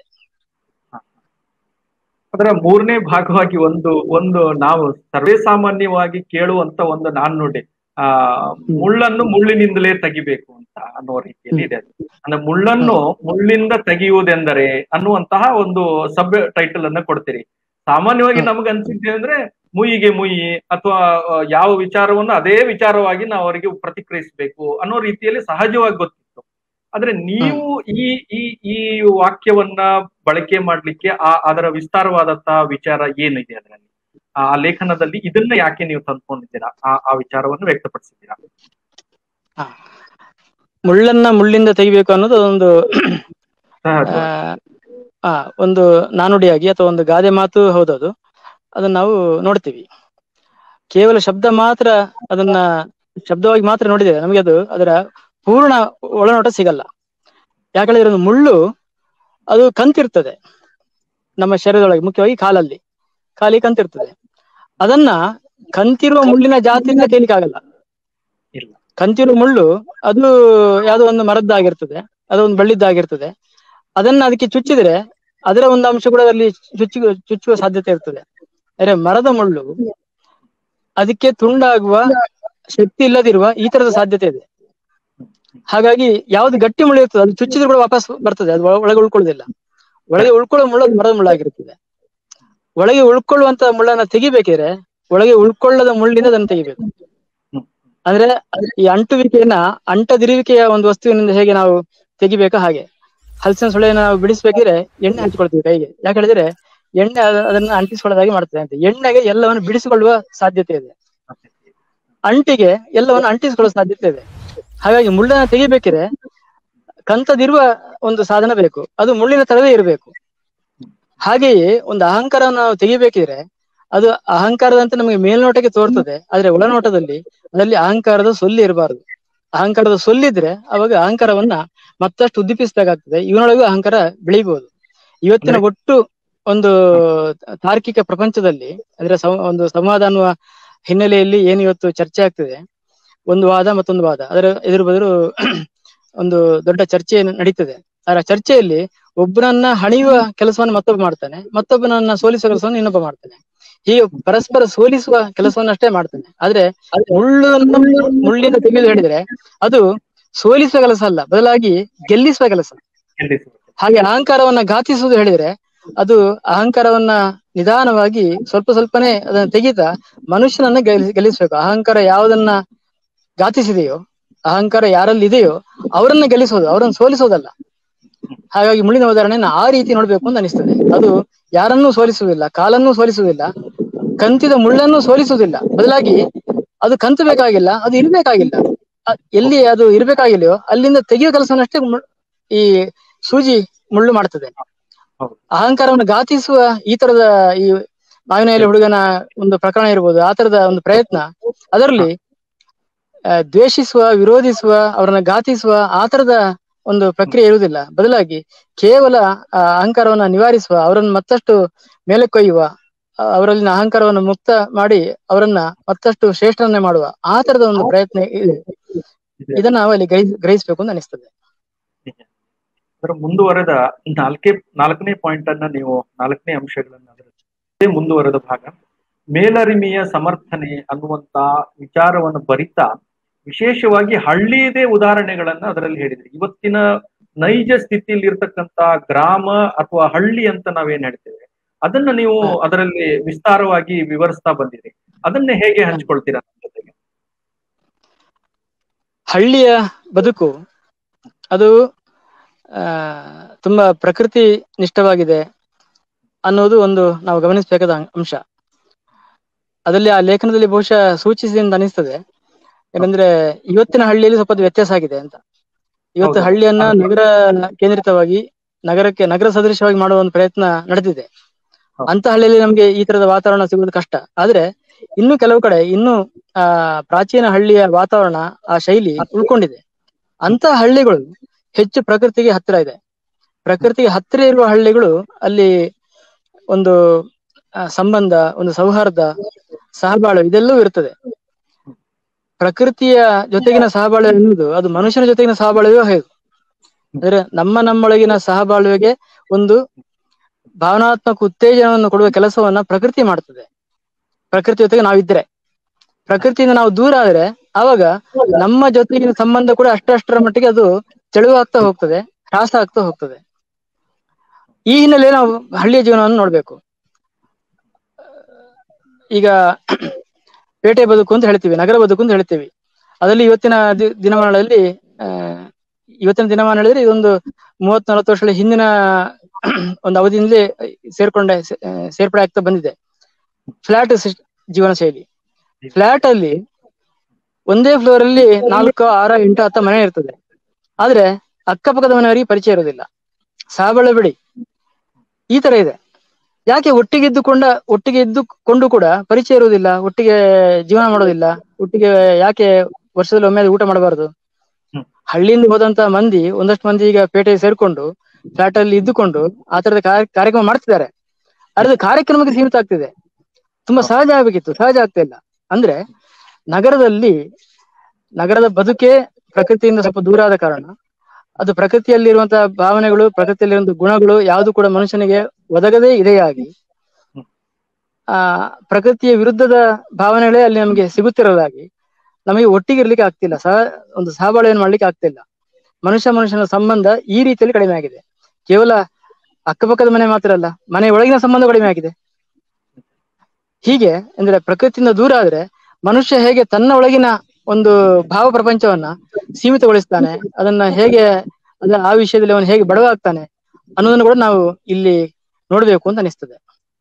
ಅದರ ಮೂರನೇ ಭಾಗವಾಗಿ ಒಂದು ಒಂದು ನಾವು ಸರ್ವೇ ಸಾಮಾನ್ಯವಾಗಿ ಕೇಳುವಂತ ಒಂದು ನಾಣ್ಣುಡಿ, ಆ ಮುಳ್ಳನ್ನು ಮುಳ್ಳಿನಿಂದಲೇ ತೆಗಿಬೇಕು ಅಂತ ಅನ್ನುವ ರೀತಿಯಲ್ಲಿ ಇದೆ. ಅಂದ್ರೆ ಮುಳ್ಳನ್ನು ಮುಳ್ಳಿಂದ ತೆಗೆಯುವುದೆಂದರೆ ಅನ್ನುವಂತಹ ಒಂದು ಸಬ್ ಟೈಟಲ್ ಅನ್ನ ಕೊಡ್ತೀರಿ. ಸಾಮಾನ್ಯವಾಗಿ ನಮ್ಗೆ ಅನ್ಸಿದ್ದೆ ಅಂದ್ರೆ ಮುಯಿಗೆ ಮುಯಿ ಅಥವಾ ಯಾವ ವಿಚಾರವನ್ನು ಅದೇ ವಿಚಾರವಾಗಿ ನಾವು ಅವರಿಗೆ ಪ್ರತಿಕ್ರಿಯಿಸಬೇಕು ಅನ್ನೋ ರೀತಿಯಲ್ಲಿ ಸಹಜವಾಗಿ ಗೊತ್ತಿತ್ತು. ಆದ್ರೆ ನೀವು ಈ ಈ ಈ ವಾಕ್ಯವನ್ನ ಬಳಕೆ ಮಾಡ್ಲಿಕ್ಕೆ ಆ ಅದರ ವಿಸ್ತಾರವಾದಂತಹ ವಿಚಾರ ಏನಿದೆ ಅದರಲ್ಲಿ, ಆ ಲೇಖನದಲ್ಲಿ ಇದನ್ನ ಯಾಕೆ ನೀವು ತಂದ್ಕೊಂಡಿದ್ದೀರಾ, ಆ ಆ ವಿಚಾರವನ್ನು ವ್ಯಕ್ತಪಡಿಸಿದ್ದೀರಾ? ಮುಳ್ಳನ್ನ ಮುಳ್ಳಿಂದ ತೆಗಿಬೇಕು ಅನ್ನೋದು ಒಂದು ಆ ಸಹಜವಾಗಿ. ಆ ಒಂದು ನಾನುಡಿಯಾಗಿ ಅಥವಾ ಒಂದು ಗಾದೆ ಮಾತು ಹೌದದು. ಅದನ್ನ ನಾವು ನೋಡ್ತೀವಿ. ಕೇವಲ ಶಬ್ದ ಮಾತ್ರ ಅದನ್ನ ಶಬ್ದವಾಗಿ ಮಾತ್ರ ನೋಡಿದ್ದೇವೆ, ನಮಗೆ ಅದು ಅದರ ಪೂರ್ಣ ಒಳನೋಟ ಸಿಗಲ್ಲ. ಯಾಕಂದ್ರೆ ಒಂದು ಮುಳ್ಳು ಅದು ಕಂತಿರ್ತದೆ ನಮ್ಮ ಶರೀರದೊಳಗೆ, ಮುಖ್ಯವಾಗಿ ಕಾಲಲ್ಲಿ ಕಾಲಿ ಕಂತಿರ್ತದೆ. ಅದನ್ನ ಕಂತಿರುವ ಮುಳ್ಳಿನ ಜಾತಿಯಿಂದ ತೇಲಿಕ್ಕಾಗಲ್ಲ. ಇಲ್ಲ, ಕಂತಿರುವ ಮುಳ್ಳು ಅದು ಯಾವುದೋ ಒಂದು ಮರದ್ದಾಗಿರ್ತದೆ, ಅದೊಂದು ಬಳ್ಳಿದ್ದಾಗಿರ್ತದೆ. ಅದನ್ನ ಅದಕ್ಕೆ ಚುಚ್ಚಿದ್ರೆ ಅದರ ಒಂದು ಅಂಶ ಕೂಡ ಅಲ್ಲಿ ಚುಚ್ಚು ಚುಚ್ಚುವ ಸಾಧ್ಯತೆ ಇರ್ತದೆ. ಅಂದ್ರೆ ಮರದ ಮುಳ್ಳು ಅದಕ್ಕೆ ತುಂಡಾಗುವ ಶಕ್ತಿ ಇಲ್ಲದಿರುವ ಈ ತರದ ಸಾಧ್ಯತೆ ಇದೆ. ಹಾಗಾಗಿ ಯಾವ್ದು ಗಟ್ಟಿ ಮುಳ್ಳು ಇರ್ತದೆ ಅದು ಚುಚ್ಚಿದ್ರು ಕೂಡ ವಾಪಸ್ ಬರ್ತದೆ, ಅದು ಒಳಗೆ ಉಳ್ಕೊಳ್ಳೋದಿಲ್ಲ. ಒಳಗೆ ಉಳ್ಕೊಳ್ಳೋ ಮುಳ್ಳು ಅದು ಮರದ ಮುಳ್ಳಾಗಿರ್ತದೆ. ಒಳಗೆ ಉಳ್ಕೊಳ್ಳುವಂತ ಮುಳ್ಳನ್ನ ತೆಗಿಬೇಕಿದ್ರೆ ಒಳಗೆ ಉಳ್ಕೊಳ್ಳದ ಮುಳ್ಳಿನ ಅದನ್ನು ತೆಗಿಬೇಕು. ಅಂದ್ರೆ ಈ ಅಂಟುವಿಕೆಯನ್ನ ಅಂಟದಿರುವಿಕೆಯ ಒಂದು ವಸ್ತುವಿನಿಂದ ಹೇಗೆ ನಾವು ತೆಗಿಬೇಕಾ ಹಾಗೆ ಹಲಸಿನ ಸೊಳೆಯನ್ನ ನಾವು ಬಿಡಿಸ್ಬೇಕಿದ್ರೆ ಎಣ್ಣೆ ಹಚ್ಕೊಳ್ತೀವಿ ಕೈಗೆ. ಯಾಕೆ ಹೇಳಿದ್ರೆ ಎಣ್ಣೆ ಅದನ್ನ ಅಂಟಿಸ್ಕೊಳ್ಳೋದಾಗಿ ಮಾಡ್ತದೆ ಅಂತ. ಎಣ್ಣೆಗೆ ಎಲ್ಲವನ್ನು ಬಿಡಿಸಿಕೊಳ್ಳುವ ಸಾಧ್ಯತೆ ಇದೆ, ಅಂಟಿಗೆ ಎಲ್ಲವನ್ನು ಅಂಟಿಸಿಕೊಳ್ಳುವ ಸಾಧ್ಯತೆ ಇದೆ. ಹಾಗಾಗಿ ಮುಳ್ಳನ್ನ ತೆಗಿಬೇಕಿದ್ರೆ ಕಂತದಿರುವ ಒಂದು ಸಾಧನ ಬೇಕು, ಅದು ಮುಳ್ಳಿನ ತರವೇ ಇರಬೇಕು. ಹಾಗೆಯೇ ಒಂದು ಅಹಂಕಾರವನ್ನು ನಾವು ತೆಗಿಬೇಕಿದ್ರೆ ಅದು ಅಹಂಕಾರದಂತೆ ನಮಗೆ ಮೇಲ್ನೋಟಕ್ಕೆ ತೋರ್ತದೆ, ಆದ್ರೆ ಒಳನೋಟದಲ್ಲಿ ಅದರಲ್ಲಿ ಅಹಂಕಾರದ ಸೊಲ್ಲಿ ಇರಬಾರದು. ಅಹಂಕಾರದ ಸೊಲ್ಲಿದ್ರೆ ಅವಾಗ ಅಹಂಕಾರವನ್ನ ಮತ್ತಷ್ಟು ಉದ್ದೀಪಿಸಬೇಕಾಗ್ತದೆ, ಇವನೊಳಗೂ ಅಹಂಕಾರ ಬೆಳೀಬಹುದು. ಇವತ್ತಿನ ಒಟ್ಟು ಒಂದು ತಾರ್ಕಿಕ ಪ್ರಪಂಚದಲ್ಲಿ ಅಂದ್ರೆ ಒಂದು ಸಂವಾದ ಅನ್ನುವ ಹಿನ್ನೆಲೆಯಲ್ಲಿ ಏನು ಇವತ್ತು ಚರ್ಚೆ ಆಗ್ತದೆ, ಒಂದು ವಾದ ಮತ್ತೊಂದು ವಾದ, ಅದರ ಎದುರು ಬದುರು ಒಂದು ದೊಡ್ಡ ಚರ್ಚೆ ನಡೀತದೆ. ಅದರ ಚರ್ಚೆಯಲ್ಲಿ ಒಬ್ಬನನ್ನ ಹಣಿಯುವ ಕೆಲಸವನ್ನು ಮತ್ತೊಬ್ಬ ಮಾಡ್ತಾನೆ, ಮತ್ತೊಬ್ಬನನ್ನ ಸೋಲಿಸುವ ಕೆಲಸವನ್ನು ಇನ್ನೊಬ್ಬ ಮಾಡ್ತಾನೆ. ಹೀಗೆ ಪರಸ್ಪರ ಸೋಲಿಸುವ ಕೆಲಸವನ್ನಷ್ಟೇ ಮಾಡ್ತಾನೆ. ಆದ್ರೆ ಮುಳ್ಳನ್ನು ಮುಳ್ಳಿನ ತೆಗೆದು ಹೇಳಿದ್ರೆ ಅದು ಸೋಲಿಸುವ ಕೆಲಸ ಅಲ್ಲ, ಬದಲಾಗಿ ಗೆಲ್ಲಿಸುವ ಕೆಲಸ. ಹಾಗೆ ಅಹಂಕಾರವನ್ನ ಘಾತಿಸುವುದು ಹೇಳಿದ್ರೆ ಅದು ಅಹಂಕಾರವನ್ನ ನಿಧಾನವಾಗಿ ಸ್ವಲ್ಪ ಸ್ವಲ್ಪನೇ ಅದನ್ನ ತೆಗಿತಾ ಮನುಷ್ಯನನ್ನ ಗೆಲ್ ಗೆಲ್ಲಿಸ್ಬೇಕು. ಅಹಂಕಾರ ಯಾವುದನ್ನ ಘಾತಿಸಿದೆಯೋ, ಅಹಂಕಾರ ಯಾರಲ್ಲಿ ಇದೆಯೋ ಅವರನ್ನ ಗೆಲ್ಲಿಸೋದು, ಅವರನ್ನು ಸೋಲಿಸೋದಲ್ಲ. ಹಾಗಾಗಿ ಮುಳ್ಳಿನ ಉದಾಹರಣೆಯನ್ನು ಆ ರೀತಿ ನೋಡ್ಬೇಕು ಅಂತ ಅನಿಸ್ತದೆ. ಅದು ಯಾರನ್ನೂ ಸೋಲಿಸುವುದಿಲ್ಲ, ಕಾಲನ್ನೂ ಸೋಲಿಸುವುದಿಲ್ಲ, ಕಂತಿದ ಮುಳ್ಳನ್ನು ಸೋಲಿಸುವುದಿಲ್ಲ. ಬದಲಾಗಿ ಅದು ಕಂತು ಬೇಕಾಗಿಲ್ಲ, ಅದು ಇರ್ಬೇಕಾಗಿಲ್ಲ. ಎಲ್ಲಿ ಅದು ಇರ್ಬೇಕಾಗಿಲ್ಲೆಯೋ ಅಲ್ಲಿಂದ ತೆಗೆಯುವ ಕೆಲಸವನ್ನಷ್ಟೇ ಈ ಸೂಜಿ ಮುಳ್ಳು ಮಾಡ್ತದೆ. ಅಹಂಕಾರವನ್ನು ಘಾತಿಸುವ ಈ ತರದ ಈ ಮಾವಿನ ಎಲೆ ಹುಡುಗನ ಒಂದು ಪ್ರಕರಣ ಇರ್ಬೋದು, ಆ ತರದ ಒಂದು ಪ್ರಯತ್ನ ಅದರಲ್ಲಿ ದ್ವೇಷಿಸುವ, ವಿರೋಧಿಸುವ, ಅವರನ್ನ ಘಾತಿಸುವ ಆ ತರದ ಒಂದು ಪ್ರಕ್ರಿಯೆ ಇರುವುದಿಲ್ಲ. ಬದಲಾಗಿ ಕೇವಲ ಅಹಂಕಾರವನ್ನ ನಿವಾರಿಸುವ, ಅವರನ್ನು ಮತ್ತಷ್ಟು ಮೇಲಕ್ಕೊಯ್ಯುವ, ಅವರಲ್ಲಿನ ಅಹಂಕಾರವನ್ನು ಮುಕ್ತ ಮಾಡಿ ಅವರನ್ನ ಮತ್ತಷ್ಟು ಶ್ರೇಷ್ಠನ್ನೇ ಮಾಡುವ ಆ ತರದ ಒಂದು ಪ್ರಯತ್ನ ಇದೆ. ಇದನ್ನ ನಾವು ಅಲ್ಲಿ ಗ್ರಹಿ ಗ್ರಹಿಸ್ಬೇಕು ಅಂತ ಅನಿಸ್ತದೆ. ಮುಂದುವರೆದ ನಾಲ್ಕೇ ನಾಲ್ಕನೇ ಪಾಯಿಂಟ್ ಅನ್ನ ನೀವು ನಾಲ್ಕನೇ ಅಂಶಗಳನ್ನ ಅದರ ಮುಂದುವರೆದ ಭಾಗ ಮೇಲರಿಮೆಯ ಸಮರ್ಥನೆ ಅನ್ನುವಂತ ವಿಚಾರವನ್ನು ಬರಿತಾ ವಿಶೇಷವಾಗಿ ಹಳ್ಳಿಯದೇ ಉದಾಹರಣೆಗಳನ್ನ ಅದರಲ್ಲಿ ಹೇಳಿದ್ರಿ. ಇವತ್ತಿನ ನೈಜ ಸ್ಥಿತಿಯಲ್ಲಿ ಇರ್ತಕ್ಕಂತ ಗ್ರಾಮ ಅಥವಾ ಹಳ್ಳಿ ಅಂತ ನಾವೇನ್ ಹೇಳ್ತೇವೆ ಅದನ್ನ ನೀವು ಅದರಲ್ಲಿ ವಿಸ್ತಾರವಾಗಿ ವಿವರಿಸ್ತಾ ಬಂದಿರಿ. ಅದನ್ನೇ ಹೇಗೆ ಹಂಚ್ಕೊಳ್ತೀರಾ ನಮ್ಮ ಜೊತೆಗೆ? ಹಳ್ಳಿಯ ಬದುಕು ಅದು ಆ ತುಂಬಾ ಪ್ರಕೃತಿ ನಿಷ್ಠವಾಗಿದೆ ಅನ್ನೋದು ಒಂದು ನಾವು ಗಮನಿಸಬೇಕಾದ ಅಂಶ. ಅದರಲ್ಲಿ ಆ ಲೇಖನದಲ್ಲಿ ಬಹುಶಃ ಸೂಚಿಸಿದೆ ಅಂತ ಅನಿಸ್ತದೆ. ಯಾಕಂದ್ರೆ ಇವತ್ತಿನ ಹಳ್ಳಿಯಲ್ಲಿ ಸ್ವಲ್ಪ ವ್ಯತ್ಯಾಸ ಆಗಿದೆ ಅಂತ. ಇವತ್ತು ಹಳ್ಳಿಯನ್ನ ನಗರ ಕೇಂದ್ರಿತವಾಗಿ ನಗರಕ್ಕೆ ನಗರ ಸದೃಶವಾಗಿ ಮಾಡುವ ಒಂದು ಪ್ರಯತ್ನ ನಡೆದಿದೆ. ಅಂತ ಹಳ್ಳಿಯಲ್ಲಿ ನಮ್ಗೆ ಈ ತರದ ವಾತಾವರಣ ಸಿಗುವುದು ಕಷ್ಟ. ಆದ್ರೆ ಇನ್ನು ಕೆಲವು ಕಡೆ ಇನ್ನು ಆ ಪ್ರಾಚೀನ ಹಳ್ಳಿಯ ವಾತಾವರಣ, ಆ ಶೈಲಿ ಉಳ್ಕೊಂಡಿದೆ. ಅಂತ ಹಳ್ಳಿಗಳು ಹೆಚ್ಚು ಪ್ರಕೃತಿಗೆ ಹತ್ತಿರ ಇದೆ. ಪ್ರಕೃತಿಗೆ ಹತ್ತಿರ ಇರುವ ಹಳ್ಳಿಗಳು ಅಲ್ಲಿ ಒಂದು ಸಂಬಂಧ, ಒಂದು ಸೌಹಾರ್ದ, ಸಹಬಾಳು ಇದೆಲ್ಲವೂ ಇರ್ತದೆ. ಪ್ರಕೃತಿಯ ಜೊತೆಗಿನ ಸಹಬಾಳ್ವೆ ಎನ್ನುವುದು ಅದು ಮನುಷ್ಯನ ಜೊತೆಗಿನ ಸಹಬಾಳ್ವೆಯೂ ಹೇಗೆ ಅಂದ್ರೆ ನಮ್ಮ ನಮ್ಮೊಳಗಿನ ಸಹಬಾಳ್ವೆಗೆ ಒಂದು ಭಾವನಾತ್ಮಕ ಉತ್ತೇಜನವನ್ನು ಕೊಡುವ ಕೆಲಸವನ್ನ ಪ್ರಕೃತಿ ಮಾಡ್ತದೆ. ಪ್ರಕೃತಿ ಜೊತೆಗೆ ನಾವಿದ್ರೆ, ಪ್ರಕೃತಿಯಿಂದ ನಾವು ದೂರ ಆದ್ರೆ ಆವಾಗ ನಮ್ಮ ಜೊತೆಗಿನ ಸಂಬಂಧ ಕೂಡ ಅಷ್ಟಷ್ಟರ ಮಟ್ಟಿಗೆ ಅದು ತೆಳುವಾಗ್ತಾ ಹೋಗ್ತದೆ, ಹ್ರಾಸ ಆಗ್ತಾ ಹೋಗ್ತದೆ. ಈ ಹಿನ್ನೆಲೆ ನಾವು ಹಳ್ಳಿಯ ಜೀವನವನ್ನು ನೋಡ್ಬೇಕು. ಈಗ ಪೇಟೆ ಬದುಕು ಅಂತ ಹೇಳ್ತೀವಿ, ನಗರ ಬದುಕು ಅಂತ ಹೇಳ್ತೀವಿ. ಅದರಲ್ಲಿ ಇವತ್ತಿನ ದಿನಮಾನಗಳಲ್ಲಿ ಅಹ್ ಇವತ್ತಿನ ದಿನಮಾನ ಹೇಳಿದ್ರೆ ಇದೊಂದು ಮೂವತ್ ನಲವತ್ತು ವರ್ಷಗಳ ಹಿಂದಿನ ಒಂದು ಅವಧಿಯಿಂದಲೇ ಸೇರ್ಕೊಂಡೆ ಸೇರ್ಪಡೆ ಆಗ್ತಾ ಬಂದಿದೆ. ಫ್ಲಾಟ್ ಜೀವನ ಶೈಲಿ. ಫ್ಲಾಟ್ ಅಲ್ಲಿ ಒಂದೇ ಫ್ಲೋರ್ ಅಲ್ಲಿ ನಾಲ್ಕು ಆರ ಎಂಟು ಹತ್ತ ಮನೆ ಇರ್ತದೆ. ಆದ್ರೆ ಅಕ್ಕಪಕ್ಕದ ಮನೆಯವರಿಗೆ ಪರಿಚಯ ಇರೋದಿಲ್ಲ. ಸಾಬಳ ಬಿಡಿ ಈ ತರ ಇದೆ. ಯಾಕೆ ಒಟ್ಟಿಗೆ ಇದ್ದುಕೊಂಡ ಒಟ್ಟಿಗೆ ಇದ್ದುಕೊಂಡು ಕೂಡ ಪರಿಚಯ ಇರುವುದಿಲ್ಲ, ಒಟ್ಟಿಗೆ ಜೀವನ ಮಾಡೋದಿಲ್ಲ, ಒಟ್ಟಿಗೆ ಯಾಕೆ ವರ್ಷದಲ್ಲಿ ಒಮ್ಮೆ ಊಟ ಮಾಡಬಾರದು? ಹಳ್ಳಿಯಿಂದ ಹೋದಂತ ಮಂದಿ ಒಂದಷ್ಟು ಮಂದಿ ಈಗ ಪೇಟೆಗೆ ಸೇರ್ಕೊಂಡು ಫ್ಲಾಟ್ ಅಲ್ಲಿ ಇದ್ದುಕೊಂಡು ಆ ತರದ ಕಾರ್ಯಕ್ರಮ ಮಾಡ್ತಿದ್ದಾರೆ. ಅದ್ರ ಕಾರ್ಯಕ್ರಮಕ್ಕೆ ಸೀಮಿತ ಆಗ್ತಿದೆ. ತುಂಬಾ ಸಹಜ ಆಗ್ಬೇಕಿತ್ತು, ಸಹಜ ಆಗ್ತಾ ಇಲ್ಲ. ಅಂದ್ರೆ ನಗರದಲ್ಲಿ ನಗರದ ಬದುಕೆ ಪ್ರಕೃತಿಯಿಂದ ಸ್ವಲ್ಪ ದೂರ ಆದ ಕಾರಣ ಅದು ಪ್ರಕೃತಿಯಲ್ಲಿರುವಂತಹ ಭಾವನೆಗಳು, ಪ್ರಕೃತಿಯಲ್ಲಿರುವಂತಹ ಗುಣಗಳು ಯಾವುದು ಕೂಡ ಮನುಷ್ಯನಿಗೆ ಒದಗದೇ ಇದೆಯಾಗಿ ಆ ಪ್ರಕೃತಿಯ ವಿರುದ್ಧದ ಭಾವನೆಗಳೇ ಅಲ್ಲಿ ನಮಗೆ ಸಿಗುತ್ತಿರೋದಾಗಿ ನಮಗೆ ಒಟ್ಟಿಗೆ ಇರ್ಲಿಕ್ಕೆ ಆಗ್ತಿಲ್ಲ, ಸಹ ಒಂದು ಸಹಬಾಳ್ವೆಯನ್ನು ಮಾಡ್ಲಿಕ್ಕೆ ಆಗ್ತಿಲ್ಲ. ಮನುಷ್ಯ ಮನುಷ್ಯನ ಸಂಬಂಧ ಈ ರೀತಿಯಲ್ಲಿ ಕಡಿಮೆ ಆಗಿದೆ. ಕೇವಲ ಅಕ್ಕಪಕ್ಕದ ಮನೆ ಮಾತ್ರ ಅಲ್ಲ, ಮನೆ ಒಳಗಿನ ಸಂಬಂಧ ಕಡಿಮೆ ಆಗಿದೆ. ಹೀಗೆ ಅಂದ್ರೆ ಪ್ರಕೃತಿಯಿಂದ ದೂರ ಆದ್ರೆ ಮನುಷ್ಯ ಹೇಗೆ ತನ್ನ ಒಳಗಿನ ಒಂದು ಭಾವ ಪ್ರಪಂಚವನ್ನ ಸೀಮಿತಗೊಳಿಸ್ತಾನೆ, ಅದನ್ನ ಹೇಗೆ ಅದ ಆ ವಿಷಯದಲ್ಲಿ ಅವನು ಹೇಗೆ ಬಡವ ಆಗ್ತಾನೆ ಅನ್ನೋದನ್ನು ಕೂಡ ನಾವು ಇಲ್ಲಿ ನೋಡ್ಬೇಕು ಅಂತ ಅನಿಸ್ತದೆ.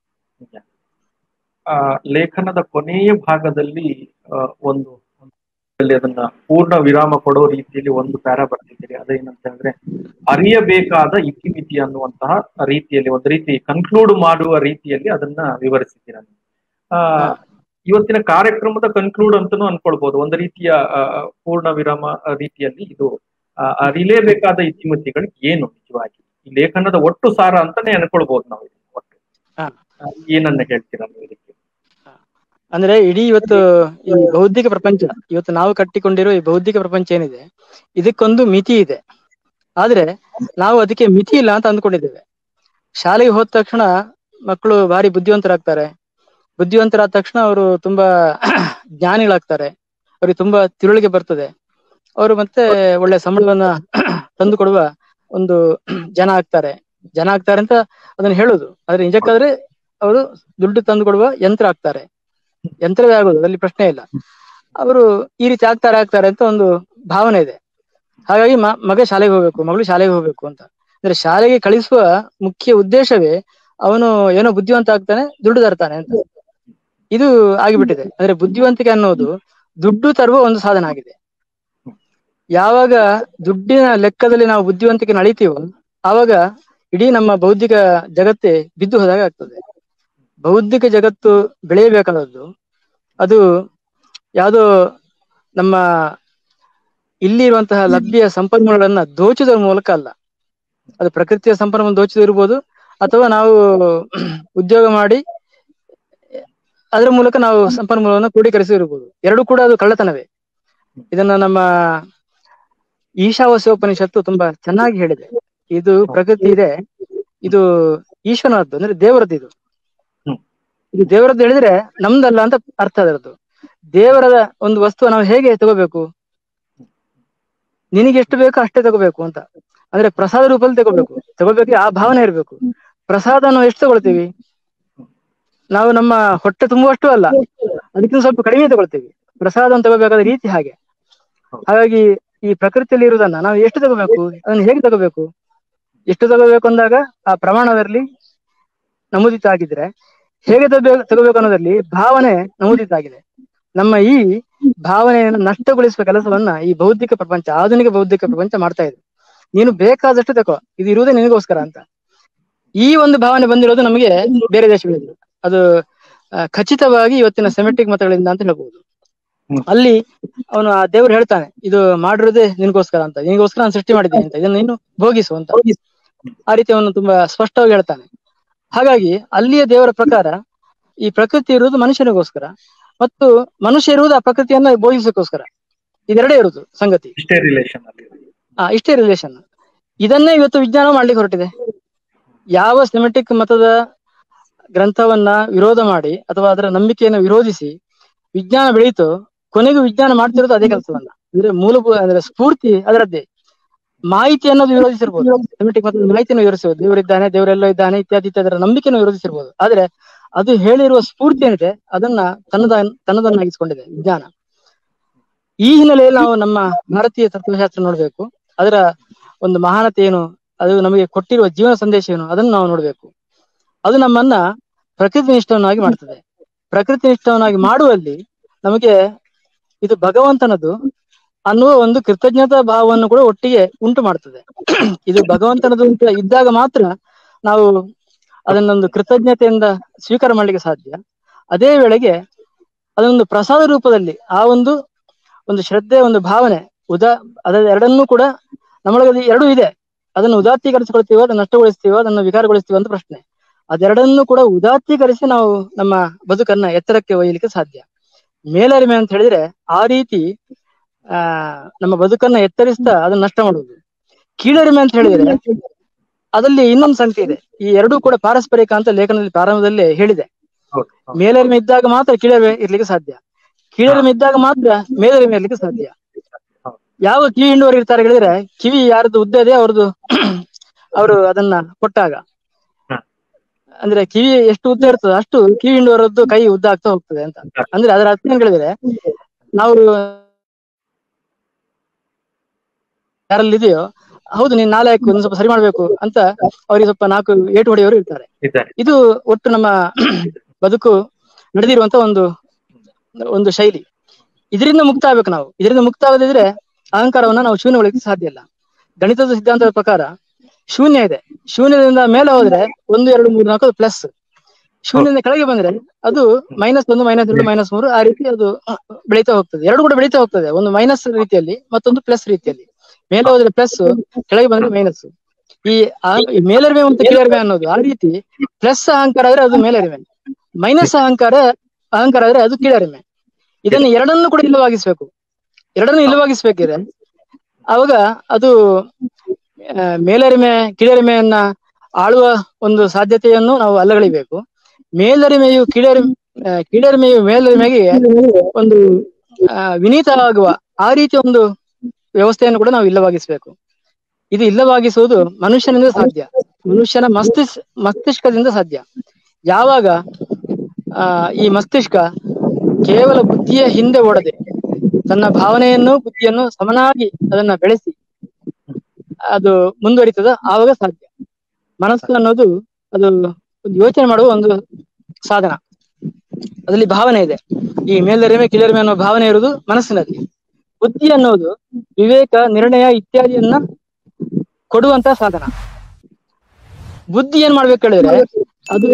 ಆ ಲೇಖನದ ಕೊನೆಯ ಭಾಗದಲ್ಲಿ ಒಂದು ಅದನ್ನ ಪೂರ್ಣ ವಿರಾಮ ಕೊಡೋ ರೀತಿಯಲ್ಲಿ ಒಂದು ಪ್ಯಾರಾ ಬರ್ತಿದ್ದೀರಿ. ಅದೇನಂತ ಹೇಳಿದ್ರೆ ಅರಿಯಬೇಕಾದ ಇತಿಮಿತಿ ಅನ್ನುವಂತಹ ರೀತಿಯಲ್ಲಿ ಒಂದು ರೀತಿ ಕನ್ಕ್ಲೂಡ್ ಮಾಡುವ ರೀತಿಯಲ್ಲಿ ಅದನ್ನ ವಿವರಿಸಿದ್ದೀರ. ಆ ಇವತ್ತಿನ ಕಾರ್ಯಕ್ರಮದ ಕನ್ಕ್ಲೂಡ್ ಅಂತಾನೂ ಅನ್ಕೊಳ್ಬಹುದು. ಒಂದು ರೀತಿಯ ಪೂರ್ಣ ವಿರಾಮ ರೀತಿಯಲ್ಲಿ ಇದು ಅರಿಲೇಬೇಕಾದ ಇತಿಮಿತಿಗಳು ಏನು ನಿಜವಾಗಿ ಈ ಲೇಖನದ ಒಟ್ಟು ಸಾರ ಅಂತಾನೆ ಅನ್ಕೊಳ್ಬಹುದು ನಾವು. ಒಟ್ಟು ಏನನ್ನ ಹೇಳ್ತೀರಾ ನೀವು ಇದಕ್ಕೆ? ಅಂದ್ರೆ ಇಡೀ ಇವತ್ತು ಈ ಬೌದ್ಧಿಕ ಪ್ರಪಂಚ, ಇವತ್ತು ನಾವು ಕಟ್ಟಿಕೊಂಡಿರೋ ಈ ಬೌದ್ಧಿಕ ಪ್ರಪಂಚ ಏನಿದೆ ಇದಕ್ಕೊಂದು ಮಿತಿ ಇದೆ. ಆದ್ರೆ ನಾವು ಅದಕ್ಕೆ ಮಿತಿ ಇಲ್ಲ ಅಂತ ಅಂದ್ಕೊಂಡಿದ್ದೇವೆ. ಶಾಲೆಗೆ ಹೋದ ತಕ್ಷಣ ಮಕ್ಕಳು ಭಾರಿ ಬುದ್ಧಿವಂತರಾಗ್ತಾರೆ. ಬುದ್ಧಿವಂತರಾದ ತಕ್ಷಣ ಅವರು ತುಂಬಾ ಜ್ಞಾನಿಗಳಾಗ್ತಾರೆ, ಅವ್ರಿಗೆ ತುಂಬಾ ತಿಳುವಳಿಕೆ ಬರ್ತದೆ, ಅವರು ಮತ್ತೆ ಒಳ್ಳೆ ಸಂಬಳವನ್ನ ತಂದು ಕೊಡುವ ಒಂದು ಜನ ಆಗ್ತಾರೆ ಜನ ಆಗ್ತಾರೆ ಅಂತ ಅದನ್ನ ಹೇಳುದು. ಆದ್ರೆ ನಿಜಕ್ಕಾದ್ರೆ ಅವರು ದುಡ್ಡು ತಂದು ಕೊಡುವ ಯಂತ್ರ ಆಗ್ತಾರೆ, ಯಂತ್ರವೇ ಆಗೋದು, ಅದ್ರಲ್ಲಿ ಪ್ರಶ್ನೆ ಇಲ್ಲ. ಅವರು ಈ ರೀತಿ ಆಗ್ತಾರೆ ಆಗ್ತಾರೆ ಅಂತ ಒಂದು ಭಾವನೆ ಇದೆ. ಹಾಗಾಗಿ ಮ ಮಗ ಶಾಲೆಗೆ ಹೋಗ್ಬೇಕು, ಮಗಳು ಶಾಲೆಗೆ ಹೋಗ್ಬೇಕು ಅಂತ. ಅಂದ್ರೆ ಶಾಲೆಗೆ ಕಳಿಸುವ ಮುಖ್ಯ ಉದ್ದೇಶವೇ ಅವನು ಏನೋ ಬುದ್ಧಿವಂತ ಆಗ್ತಾನೆ, ದುಡ್ಡು ತರ್ತಾನೆ ಅಂತ. ಇದು ಆಗಿಬಿಟ್ಟಿದೆ. ಅಂದ್ರೆ ಬುದ್ಧಿವಂತಿಕೆ ಅನ್ನೋದು ದುಡ್ಡು ತರುವ ಒಂದು ಸಾಧನ ಆಗಿದೆ. ಯಾವಾಗ ದುಡ್ಡಿನ ಲೆಕ್ಕದಲ್ಲಿ ನಾವು ಬುದ್ಧಿವಂತಿಕೆ ಅಳಿತೀವೋ ಆವಾಗ ಇಡೀ ನಮ್ಮ ಬೌದ್ಧಿಕ ಜಗತ್ತೇ ಬಿದ್ದು ಹೋದಾಗ ಆಗ್ತದೆ. ಬೌದ್ಧಿಕ ಜಗತ್ತು ಬೆಳೆಯಬೇಕಾದದ್ದು ಅದು ಯಾವುದೋ ನಮ್ಮ ಇಲ್ಲಿ ಇರುವಂತಹ ಲಭ್ಯ ಸಂಪನ್ಮೂಲಗಳನ್ನ ದೋಚುವುದರ ಮೂಲಕ ಅಲ್ಲ. ಅದು ಪ್ರಕೃತಿಯ ಸಂಪನ್ಮೂಲ ದೋಚುವುದು ಇರ್ಬೋದು, ಅಥವಾ ನಾವು ಉದ್ಯೋಗ ಮಾಡಿ ಅದರ ಮೂಲಕ ನಾವು ಸಂಪನ್ಮೂಲವನ್ನು ಕ್ರೋಢೀಕರಿಸಿರ್ಬೋದು. ಎರಡೂ ಕೂಡ ಅದು ಕಳ್ಳತನವೇ. ಇದನ್ನ ನಮ್ಮ ಈಶಾವಾಸ್ಯೋಪನಿಷತ್ತು ತುಂಬಾ ಚೆನ್ನಾಗಿ ಹೇಳಿದೆ. ಇದು ಪ್ರಕೃತಿ ಇದೆ, ಇದು ಈಶ್ವರನದ್ದು, ಅಂದ್ರೆ ದೇವರದ್ದು. ಇದು ಇದು ದೇವರದ್ದು ಹೇಳಿದ್ರೆ ನಮ್ದಲ್ಲ ಅಂತ ಅರ್ಥ ಅದರದ್ದು. ದೇವರದ ಒಂದು ವಸ್ತು ನಾವು ಹೇಗೆ ತಗೋಬೇಕು, ನಿನಗೆ ಎಷ್ಟು ಬೇಕೋ ಅಷ್ಟೇ ತಗೋಬೇಕು ಅಂತ. ಅಂದ್ರೆ ಪ್ರಸಾದ ರೂಪದಲ್ಲಿ ತಗೋಬೇಕು, ತಗೋಬೇಕು ಆ ಭಾವನೆ ಇರ್ಬೇಕು. ಪ್ರಸಾದ ನಾವು ಎಷ್ಟು ತಗೊಳ್ತೀವಿ? ನಾವು ನಮ್ಮ ಹೊಟ್ಟೆ ತುಂಬುವಷ್ಟು ಅಲ್ಲ, ಅದಕ್ಕಿಂತ ಸ್ವಲ್ಪ ಕಡಿಮೆ ತಗೊಳ್ತೀವಿ. ಪ್ರಸಾದ ತಗೋಬೇಕಾದ ರೀತಿ ಹಾಗೆ. ಹಾಗಾಗಿ ಈ ಪ್ರಕೃತಿಯಲ್ಲಿ ಇರುವುದನ್ನ ನಾವು ಎಷ್ಟು ತಗೋಬೇಕು, ಅದನ್ನ ಹೇಗೆ ತಗೋಬೇಕು, ಎಷ್ಟು ತಗೋಬೇಕು ಅಂದಾಗ ಆ ಪ್ರಮಾಣದಲ್ಲಿ ನಮೂದಿತ ಆಗಿದ್ರೆ, ಹೇಗೆ ತಗೋಬೇಕು ತಗೋಬೇಕು ಅನ್ನೋದ್ರಲ್ಲಿ ಭಾವನೆ ನಮೂದಿತ ಆಗಿದೆ. ನಮ್ಮ ಈ ಭಾವನೆಯನ್ನು ನಷ್ಟಗೊಳಿಸುವ ಕೆಲಸವನ್ನ ಈ ಬೌದ್ಧಿಕ ಪ್ರಪಂಚ, ಆಧುನಿಕ ಬೌದ್ಧಿಕ ಪ್ರಪಂಚ ಮಾಡ್ತಾ ಇದೆ. ನೀನು ಬೇಕಾದಷ್ಟು ತಗೋ, ಇದು ಇರುವುದೇ ನಿನಗೋಸ್ಕರ ಅಂತ. ಈ ಒಂದು ಭಾವನೆ ಬಂದಿರೋದು ನಮಗೆ ಬೇರೆ ದೇಶಗಳಿಂದ. ಅದು ಖಚಿತವಾಗಿ ಇವತ್ತಿನ ಸೆಮೆಟಿಕ್ ಮತಗಳಿಂದ ಅಂತ ಹೇಳ್ಬಹುದು. ಅಲ್ಲಿ ಅವನು ಆ ದೇವ್ರು ಹೇಳ್ತಾನೆ, ಇದು ಮಾಡಿರೋದೇ ನಿನಗೋಸ್ಕರ ಅಂತ, ನಿನಗೋಸ್ಕರ ನಾನು ಸೃಷ್ಟಿ ಮಾಡಿದ್ದೀನಿ ಅಂತ, ಇದನ್ನು ನೀನು ಭೋಗಿಸು ಅಂತ. ಆ ರೀತಿ ಅವನು ತುಂಬಾ ಸ್ಪಷ್ಟವಾಗಿ ಹೇಳ್ತಾನೆ. ಹಾಗಾಗಿ ಅಲ್ಲಿಯ ದೇವರ ಪ್ರಕಾರ ಈ ಪ್ರಕೃತಿ ಇರುವುದು ಮನುಷ್ಯನಿಗೋಸ್ಕರ, ಮತ್ತು ಮನುಷ್ಯ ಇರುವುದು ಆ ಪ್ರಕೃತಿಯನ್ನ ಭೋಗಿಸೋಕ್ಕೋಸ್ಕರ. ಇದೆರಡೇ ಇರುವುದು ಸಂಗತಿ. ಇಷ್ಟೇ ರಿಲೇಷನ್ ಆ ಇಷ್ಟೇ ರಿಲೇಷನ್. ಇದನ್ನೇ ಇವತ್ತು ವಿಜ್ಞಾನ ಮಾಡ್ಲಿಕ್ಕೆ ಹೊರಟಿದೆ. ಯಾವ ಸೆಮೆಟಿಕ್ ಮತದ ಗ್ರಂಥವನ್ನ ವಿರೋಧ ಮಾಡಿ ಅಥವಾ ಅದರ ನಂಬಿಕೆಯನ್ನು ವಿರೋಧಿಸಿ ವಿಜ್ಞಾನ ಬೆಳೀತು, ಕೊನೆಗೂ ವಿಜ್ಞಾನ ಮಾಡ್ತಿರೋದು ಅದೇ ಕೆಲಸವನ್ನ. ಅಂದ್ರೆ ಮೂಲಭೂತ ಅಂದ್ರೆ ಸ್ಫೂರ್ತಿ ಅದರದ್ದೇ. ಮಾಹಿತಿ ಅನ್ನೋದು ವಿರೋಧಿಸಿರ್ಬೋದು, ಸೆಮೆಟಿಕ್ ಮತದ ಮಾಹಿತಿಯನ್ನು ವಿರೋಧಿಸಬಹುದು, ದೇವರಿದ್ದಾನೆ, ದೇವರೆಲ್ಲೋ ಇದ್ದಾನೆ ಇತ್ಯಾದಿ ಇತ್ಯಾದರ ನಂಬಿಕೆಯನ್ನು ವಿರೋಧಿಸಿರ್ಬೋದು. ಆದ್ರೆ ಅದು ಹೇಳಿರುವ ಸ್ಫೂರ್ತಿ ಏನಿದೆ ಅದನ್ನ ತನ್ನದ ತನ್ನದನ್ನಾಗಿಸ್ಕೊಂಡಿದೆ ವಿಜ್ಞಾನ. ಈ ಹಿನ್ನೆಲೆಯಲ್ಲಿ ನಾವು ನಮ್ಮ ಭಾರತೀಯ ತತ್ವಶಾಸ್ತ್ರ ನೋಡ್ಬೇಕು. ಅದರ ಒಂದು ಮಹಾನತೆ ಏನು, ಅದು ನಮಗೆ ಕೊಟ್ಟಿರುವ ಜೀವನ ಸಂದೇಶ ಏನು, ಅದನ್ನು ನಾವು ನೋಡ್ಬೇಕು. ಅದು ನಮ್ಮನ್ನ ಪ್ರಕೃತಿ ನಿಷ್ಠವನ್ನಾಗಿ ಮಾಡ್ತದೆ. ಪ್ರಕೃತಿ ನಿಷ್ಠವನ್ನಾಗಿ ಮಾಡುವಲ್ಲಿ ನಮಗೆ ಇದು ಭಗವಂತನದು ಅನ್ನುವ ಒಂದು ಕೃತಜ್ಞತಾ ಭಾವವನ್ನು ಕೂಡ ಒಟ್ಟಿಗೆ ಉಂಟು ಮಾಡ್ತದೆ. ಇದು ಭಗವಂತನದು ಅಂತ ಇದ್ದಾಗ ಮಾತ್ರ ನಾವು ಅದನ್ನೊಂದು ಕೃತಜ್ಞತೆಯಿಂದ ಸ್ವೀಕಾರ ಮಾಡ್ಲಿಕ್ಕೆ ಸಾಧ್ಯ. ಅದೇ ವೇಳೆಗೆ ಅದೊಂದು ಪ್ರಸಾದ ರೂಪದಲ್ಲಿ ಆ ಒಂದು ಒಂದು ಶ್ರದ್ಧೆ, ಒಂದು ಭಾವನೆ, ಉದಾ ಅದ ಎರಡನ್ನೂ ಕೂಡ ನಮ್ಮೊಳಗೆ ಎರಡೂ ಇದೆ. ಅದನ್ನು ಉದಾತ್ತೀಕರಿಸಿಕೊಳ್ತೀವೋ, ಅದನ್ನು ನಷ್ಟಗೊಳಿಸ್ತೀವೋ, ಅದನ್ನು ವಿಕಾರಗೊಳಿಸ್ತೀವೋ ಅಂತ ಪ್ರಶ್ನೆ. ಅದೆರಡನ್ನೂ ಕೂಡ ಉದಾತ್ತೀಕರಿಸಿ ನಾವು ನಮ್ಮ ಬದುಕನ್ನ ಎತ್ತರಕ್ಕೆ ಒಯ್ಯಲಿಕ್ಕೆ ಸಾಧ್ಯ. ಮೇಲರಿಮೆ ಅಂತ ಹೇಳಿದ್ರೆ ಆ ರೀತಿ ಆ ನಮ್ಮ ಬದುಕನ್ನ ಎತ್ತರಿಸ್ತಾ ಅದನ್ನ ನಷ್ಟ ಮಾಡುವುದು. ಕೀಳರಿಮೆ ಅಂತ ಹೇಳಿದ್ರೆ ಅದಲ್ಲಿ ಇನ್ನೊಂದು ಸಂಗತಿ ಇದೆ. ಈ ಎರಡೂ ಕೂಡ ಪಾರಸ್ಪರಿಕ ಅಂತ ಲೇಖನದಲ್ಲಿ ಪ್ರಾರಂಭದಲ್ಲೇ ಹೇಳಿದೆ. ಮೇಲರಿಮೆ ಇದ್ದಾಗ ಮಾತ್ರ ಕೀಳರಿಮೆ ಇರ್ಲಿಕ್ಕೆ ಸಾಧ್ಯ, ಕೀಳರಿಮೆ ಇದ್ದಾಗ ಮಾತ್ರ ಮೇಲರಿಮೆ ಇರ್ಲಿಕ್ಕೆ ಸಾಧ್ಯ. ಯಾವ ಕಿವಿ ಹಿಂಡುವರು ಇರ್ತಾರೆ ಹೇಳಿದ್ರೆ, ಕಿವಿ ಯಾರದ್ದು ಉದ್ದ ಇದೆ ಅವ್ರದ್ದು ಅವರು ಅದನ್ನ ಕೊಟ್ಟಾಗ, ಅಂದ್ರೆ ಕಿವಿ ಎಷ್ಟು ಉದ್ದ ಇರ್ತದೆ ಅಷ್ಟು ಕಿವಿ ಹಿಂಡುವರದ್ದು ಕೈ ಉದ್ದ ಆಗ್ತಾ ಹೋಗ್ತದೆ ಅಂತ. ಅಂದ್ರೆ ಅದರ ಅರ್ಥ ಏನ್ ಹೇಳಿದ್ರೆ, ನಾವು ಯಾರಲ್ಲಿ ಇದೆಯೋ ಹೌದು ನೀನ್ ನಾಲ್ಕು ಒಂದು ಸ್ವಲ್ಪ ಸರಿ ಮಾಡ್ಬೇಕು ಅಂತ ಅವ್ರಿಗೆ ಸ್ವಲ್ಪ ನಾಲ್ಕು ಏಟು ಹೊಡೆಯವರು ಇರ್ತಾರೆ. ಇದು ಒಟ್ಟು ನಮ್ಮ ಬದುಕು ನಡೆದಿರುವಂತ ಒಂದು ಒಂದು ಶೈಲಿ. ಇದರಿಂದ ಮುಕ್ತ ಆಗ್ಬೇಕು ನಾವು. ಇದರಿಂದ ಮುಕ್ತ ಆಗದಿದ್ರೆ ಅಹಂಕಾರವನ್ನ ನಾವು ಶೂನ್ಯಗೊಳಿಕ್ಕೆ ಸಾಧ್ಯ ಇಲ್ಲ. ಗಣಿತದ ಸಿದ್ಧಾಂತದ ಪ್ರಕಾರ ಶೂನ್ಯ ಇದೆ, ಶೂನ್ಯದಿಂದ ಮೇಲೆ ಹೋದ್ರೆ ಒಂದು ಎರಡು ಮೂರು ನಾಲ್ಕು ಪ್ಲಸ್, ಶೂನ್ಯದಿಂದ ಕೆಳಗೆ ಬಂದ್ರೆ ಅದು ಮೈನಸ್ ಒಂದು ಮೈನಸ್ ಎರಡು ಮೈನಸ್ ಮೂರು ಆ ರೀತಿ ಅದು ಬೆಳೀತಾ ಹೋಗ್ತದೆ. ಎರಡು ಕೂಡ ಬೆಳೀತಾ ಹೋಗ್ತದೆ, ಒಂದು ಮೈನಸ್ ರೀತಿಯಲ್ಲಿ ಮತ್ತೊಂದು ಪ್ಲಸ್ ರೀತಿಯಲ್ಲಿ. ಮೇಲೆ ಹೋದ್ರೆ ಪ್ಲಸ್, ಕೆಳಗೆ ಬಂದ್ರೆ ಮೈನಸ್. ಈ ಮೇಲರಿಮೆ ಮತ್ತು ಕೀಳರಿಮೆ ಅನ್ನೋದು ಆ ರೀತಿ ಪ್ಲಸ್ ಅಹಂಕಾರ ಆದ್ರೆ ಅದು ಮೇಲರಿಮೆ, ಮೈನಸ್ ಅಹಂಕಾರ ಅಹಂಕಾರ ಆದ್ರೆ ಅದು ಕೀಳರಿಮೆ. ಇದನ್ನು ಎರಡನ್ನೂ ಕೂಡ ಇಲ್ಲವಾಗಿಸ್ಬೇಕು. ಎರಡನ್ನೂ ಇಲ್ಲವಾಗಿಸ್ಬೇಕಿದೆ ಅವಾಗ ಅದು ಮೇಲರಿಮೆ ಕೀಳರಿಮೆಯನ್ನ ಆಳುವ ಒಂದು ಸಾಧ್ಯತೆಯನ್ನು ನಾವು ಅಲ್ಲಗಳಿಬೇಕು. ಮೇಲರಿಮೆಯು ಕೀಳರಿಮೆ ಕೀಳರಿಮೆಯು ಮೇಲರಿಮೆಗೆ ಒಂದು ವಿನೀತವಾಗುವ ಆ ರೀತಿ ಒಂದು ವ್ಯವಸ್ಥೆಯನ್ನು ಕೂಡ ನಾವು ಇಲ್ಲವಾಗಿಸ್ಬೇಕು. ಇದು ಇಲ್ಲವಾಗಿಸುವುದು ಮನುಷ್ಯನಿಂದ ಸಾಧ್ಯ, ಮನುಷ್ಯನ ಮಸ್ತಿಷ್ ಮಸ್ತಿಷ್ಕದಿಂದ ಸಾಧ್ಯ. ಯಾವಾಗ ಆ ಈ ಮಸ್ತಿಷ್ಕ ಕೇವಲ ಬುದ್ಧಿಯ ಹಿಂದೆ ಓಡದೆ ತನ್ನ ಭಾವನೆಯನ್ನು ಬುದ್ಧಿಯನ್ನು ಸಮನಾಗಿ ಅದನ್ನ ಬೆಳೆಸಿ ಅದು ಮುಂದುವರಿತದ, ಆವಾಗ ಸಾಧ್ಯ. ಮನಸ್ಸು ಅನ್ನೋದು ಅದು ಒಂದು ಯೋಚನೆ ಮಾಡುವ ಒಂದು ಸಾಧನ, ಅದರಲ್ಲಿ ಭಾವನೆ ಇದೆ. ಈ ಮೇಲರಿಮೆ ಕೀಳರಿಮೆ ಅನ್ನೋ ಭಾವನೆ ಇರುವುದು ಮನಸ್ಸಿನಲ್ಲಿ. ಬುದ್ಧಿ ಅನ್ನೋದು ವಿವೇಕ, ನಿರ್ಣಯ ಇತ್ಯಾದಿಯನ್ನ ಕೊಡುವಂತ ಸಾಧನ. ಬುದ್ಧಿ ಏನ್ ಮಾಡ್ಬೇಕು ಹೇಳಿದ್ರೆ, ಅದು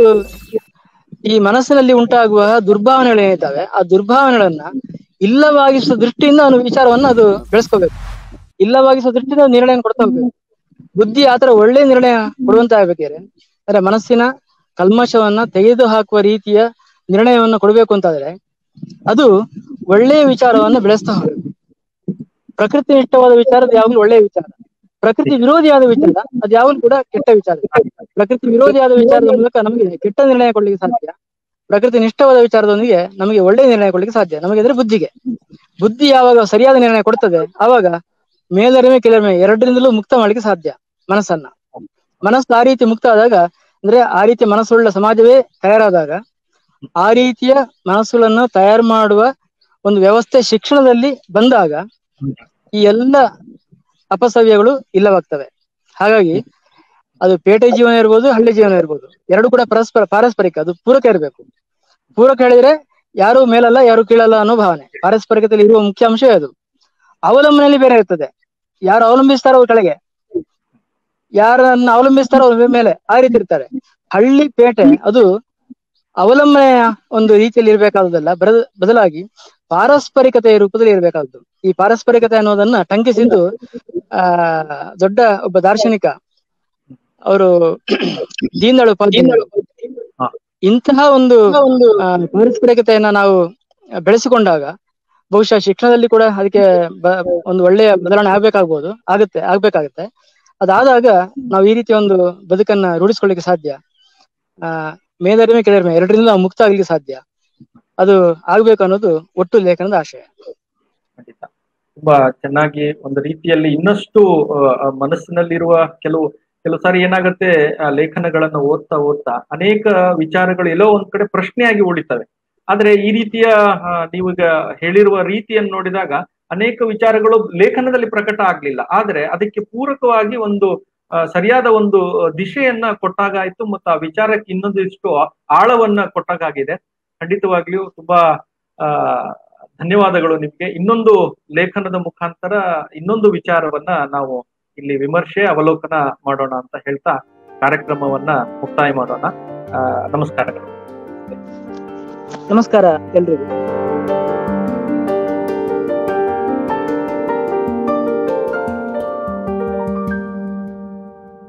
ಈ ಮನಸ್ಸಿನಲ್ಲಿ ಉಂಟಾಗುವ ದುರ್ಭಾವನೆಗಳು ಏನಿದ್ದಾವೆ ಆ ದುರ್ಭಾವನೆಗಳನ್ನ ಇಲ್ಲವಾಗಿಸುವ ದೃಷ್ಟಿಯಿಂದ ಅವನು ವಿಚಾರವನ್ನ ಅದು ಬೆಳೆಸ್ಕೋಬೇಕು. ಇಲ್ಲವಾಗಿಸುವ ದೃಷ್ಟಿಯಿಂದ ನಿರ್ಣಯ ಕೊಡ್ತಾ ಹೋಗ್ಬೇಕು. ಬುದ್ಧಿ ಆತರ ಒಳ್ಳೆ ನಿರ್ಣಯ ಕೊಡುವಂತ ಆಗ್ಬೇಕಾದ್ರೆ ಅಂದ್ರೆ ಮನಸ್ಸಿನ ಕಲ್ಮಶವನ್ನ ತೆಗೆದು ಹಾಕುವ ರೀತಿಯ ನಿರ್ಣಯವನ್ನ ಕೊಡ್ಬೇಕು ಅಂತಾದ್ರೆ ಅದು ಒಳ್ಳೆಯ ವಿಚಾರವನ್ನ ಬೆಳೆಸ್ತಾ ಹೋಗ್ಬೇಕು. ಪ್ರಕೃತಿ ನಿಷ್ಠವಾದ ವಿಚಾರದ ಯಾವಾಗಲೂ ಒಳ್ಳೆಯ ವಿಚಾರ, ಪ್ರಕೃತಿ ವಿರೋಧಿಯಾದ ವಿಚಾರ ಅದು ಯಾವಾಗಲೂ ಕೂಡ ಕೆಟ್ಟ ವಿಚಾರ. ಪ್ರಕೃತಿ ವಿರೋಧಿಯಾದ ವಿಚಾರದ ಮೂಲಕ ನಮಗೆ ಕೆಟ್ಟ ನಿರ್ಣಯ ಕೊಡ್ಲಿಕ್ಕೆ ಸಾಧ್ಯ, ಪ್ರಕೃತಿ ನಿಷ್ಠವಾದ ವಿಚಾರದೊಂದಿಗೆ ನಮಗೆ ಒಳ್ಳೆಯ ನಿರ್ಣಯ ಕೊಡ್ಲಿಕ್ಕೆ ಸಾಧ್ಯ. ನಮಗೆ ಅಂದ್ರೆ ಬುದ್ಧಿಗೆ ಬುದ್ಧಿ ಯಾವಾಗ ಸರಿಯಾದ ನಿರ್ಣಯ ಕೊಡ್ತದೆ ಆವಾಗ ಮೇಲರಿಮೆ ಕೀಳರಿಮೆ ಎರಡರಿಂದಲೂ ಮುಕ್ತ ಮಾಡ್ಲಿಕ್ಕೆ ಸಾಧ್ಯ ಮನಸ್ಸನ್ನ. ಮನಸ್ಸು ಆ ರೀತಿ ಮುಕ್ತ ಆದಾಗ, ಅಂದ್ರೆ ಆ ರೀತಿಯ ಮನಸ್ಸುಳ್ಳ ಸಮಾಜವೇ ತಯಾರಾದಾಗ, ಆ ರೀತಿಯ ಮನಸ್ಸುಗಳನ್ನು ತಯಾರು ಮಾಡುವ ಒಂದು ವ್ಯವಸ್ಥೆ ಶಿಕ್ಷಣದಲ್ಲಿ ಬಂದಾಗ ಈ ಎಲ್ಲ ಅಪಸವ್ಯಗಳು ಇಲ್ಲವಾಗ್ತವೆ. ಹಾಗಾಗಿ ಅದು ಪೇಟೆ ಜೀವನ ಇರ್ಬೋದು, ಹಳ್ಳಿ ಜೀವನ ಇರ್ಬೋದು, ಎರಡು ಕೂಡ ಪರಸ್ಪರ ಪಾರಸ್ಪರಿಕ, ಅದು ಪೂರಕ ಇರಬೇಕು. ಪೂರಕ ಹೇಳಿದ್ರೆ ಯಾರು ಮೇಲಲ್ಲ ಯಾರು ಕೀಳಲ್ಲ ಅನ್ನೋ ಭಾವನೆ. ಪಾರಸ್ಪರಿಕದಲ್ಲಿ ಇರುವ ಮುಖ್ಯ ಅಂಶವೇ ಅದು. ಅವಲಂಬನೆಯಲ್ಲಿ ಬೇರೆ ಇರ್ತದೆ, ಯಾರು ಅವಲಂಬಿಸ್ತಾರೋ ಅವ್ರ ಕೆಳಗೆ, ಯಾರನ್ನ ಅವಲಂಬಿಸ್ತಾರೋ ಅವ್ರ ಮೇಲೆ, ಆ ರೀತಿ ಇರ್ತಾರೆ. ಹಳ್ಳಿ ಪೇಟೆ ಅದು ಅವಲಂಬನೆಯ ಒಂದು ರೀತಿಯಲ್ಲಿ ಇರ್ಬೇಕಾದಲ್ಲ, ಬದ ಬದಲಾಗಿ ಪಾರಸ್ಪರಿಕತೆಯ ರೂಪದಲ್ಲಿ ಇರ್ಬೇಕಾದ್ದು. ಈ ಪಾರಸ್ಪರಿಕತೆ ಅನ್ನೋದನ್ನ ಟಂಕಿಸಿದ್ದು ಆ ದೊಡ್ಡ ಒಬ್ಬ ದಾರ್ಶನಿಕ ಅವರು ದೀನ್ ದಯಾಳ್ ಉಪಾಧ್ಯಾಯ. ಇಂತಹ ಒಂದು ಪಾರಸ್ಪರಿಕತೆಯನ್ನ ನಾವು ಬೆಳೆಸಿಕೊಂಡಾಗ ಬಹುಶಃ ಶಿಕ್ಷಣದಲ್ಲಿ ಕೂಡ ಅದಕ್ಕೆ ಒಂದು ಒಳ್ಳೆಯ ಬದಲಾವಣೆ ಆಗ್ಬೇಕಾಗ್ಬೋದು, ಆಗುತ್ತೆ ಆಗ್ಬೇಕಾಗತ್ತೆ. ಅದಾದಾಗ ನಾವು ಈ ರೀತಿಯ ಒಂದು ಬದುಕನ್ನ ರೂಢಿಸ್ಕೊಳ್ಳಿಕ್ಕೆ ಸಾಧ್ಯ. ಆ ಮೇಲರಿಮೆ ಕೆಳರಿಮೆ ಎರಡರಿಂದ ನಾವು ಮುಕ್ತ ಆಗ್ಲಿಕ್ಕೆ ಸಾಧ್ಯ. ಅದು ಆಗ್ಬೇಕು ಅನ್ನೋದು ಒಟ್ಟು ಲೇಖನದ ಆಶಯ. ಖಂಡಿತ ತುಂಬಾ ಚೆನ್ನಾಗಿ ಒಂದು ರೀತಿಯಲ್ಲಿ ಇನ್ನಷ್ಟು ಮನಸ್ಸಿನಲ್ಲಿರುವ ಕೆಲವು ಕೆಲವು ಸಾರಿ ಏನಾಗುತ್ತೆ, ಆ ಲೇಖನಗಳನ್ನ ಓದ್ತಾ ಓದ್ತಾ ಅನೇಕ ವಿಚಾರಗಳು ಎಲ್ಲೋ ಒಂದ್ ಕಡೆ ಪ್ರಶ್ನೆಯಾಗಿ ಉಳಿತವೆ. ಆದ್ರೆ ಈ ರೀತಿಯ ನೀವೀಗ ಹೇಳಿರುವ ರೀತಿಯನ್ನು ನೋಡಿದಾಗ ಅನೇಕ ವಿಚಾರಗಳು ಲೇಖನದಲ್ಲಿ ಪ್ರಕಟ ಆಗ್ಲಿಲ್ಲ, ಆದ್ರೆ ಅದಕ್ಕೆ ಪೂರಕವಾಗಿ ಒಂದು ಸರಿಯಾದ ಒಂದು ದಿಶೆಯನ್ನ ಕೊಟ್ಟಾಗಾಯ್ತು ಮತ್ತು ಆ ವಿಚಾರಕ್ಕೆ ಇನ್ನೊಂದಿಷ್ಟು ಆಳವನ್ನ ಕೊಟ್ಟಾಗಿದೆ. ಖಂಡಿತವಾಗ್ಲಿಯೂ ತುಂಬಾ ಆ ಧನ್ಯವಾದಗಳು ನಿಮ್ಗೆ. ಇನ್ನೊಂದು ಲೇಖನದ ಮುಖಾಂತರ ಇನ್ನೊಂದು ವಿಚಾರವನ್ನ ನಾವು ಇಲ್ಲಿ ವಿಮರ್ಶೆ ಅವಲೋಕನ ಮಾಡೋಣ ಅಂತ ಹೇಳ್ತಾ ಕಾರ್ಯಕ್ರಮವನ್ನ ಮುಕ್ತಾಯ ಮಾಡೋಣ. ಆ ನಮಸ್ಕಾರಗಳು. ನಮಸ್ಕಾರ ಎಲ್ರಿಗೂ.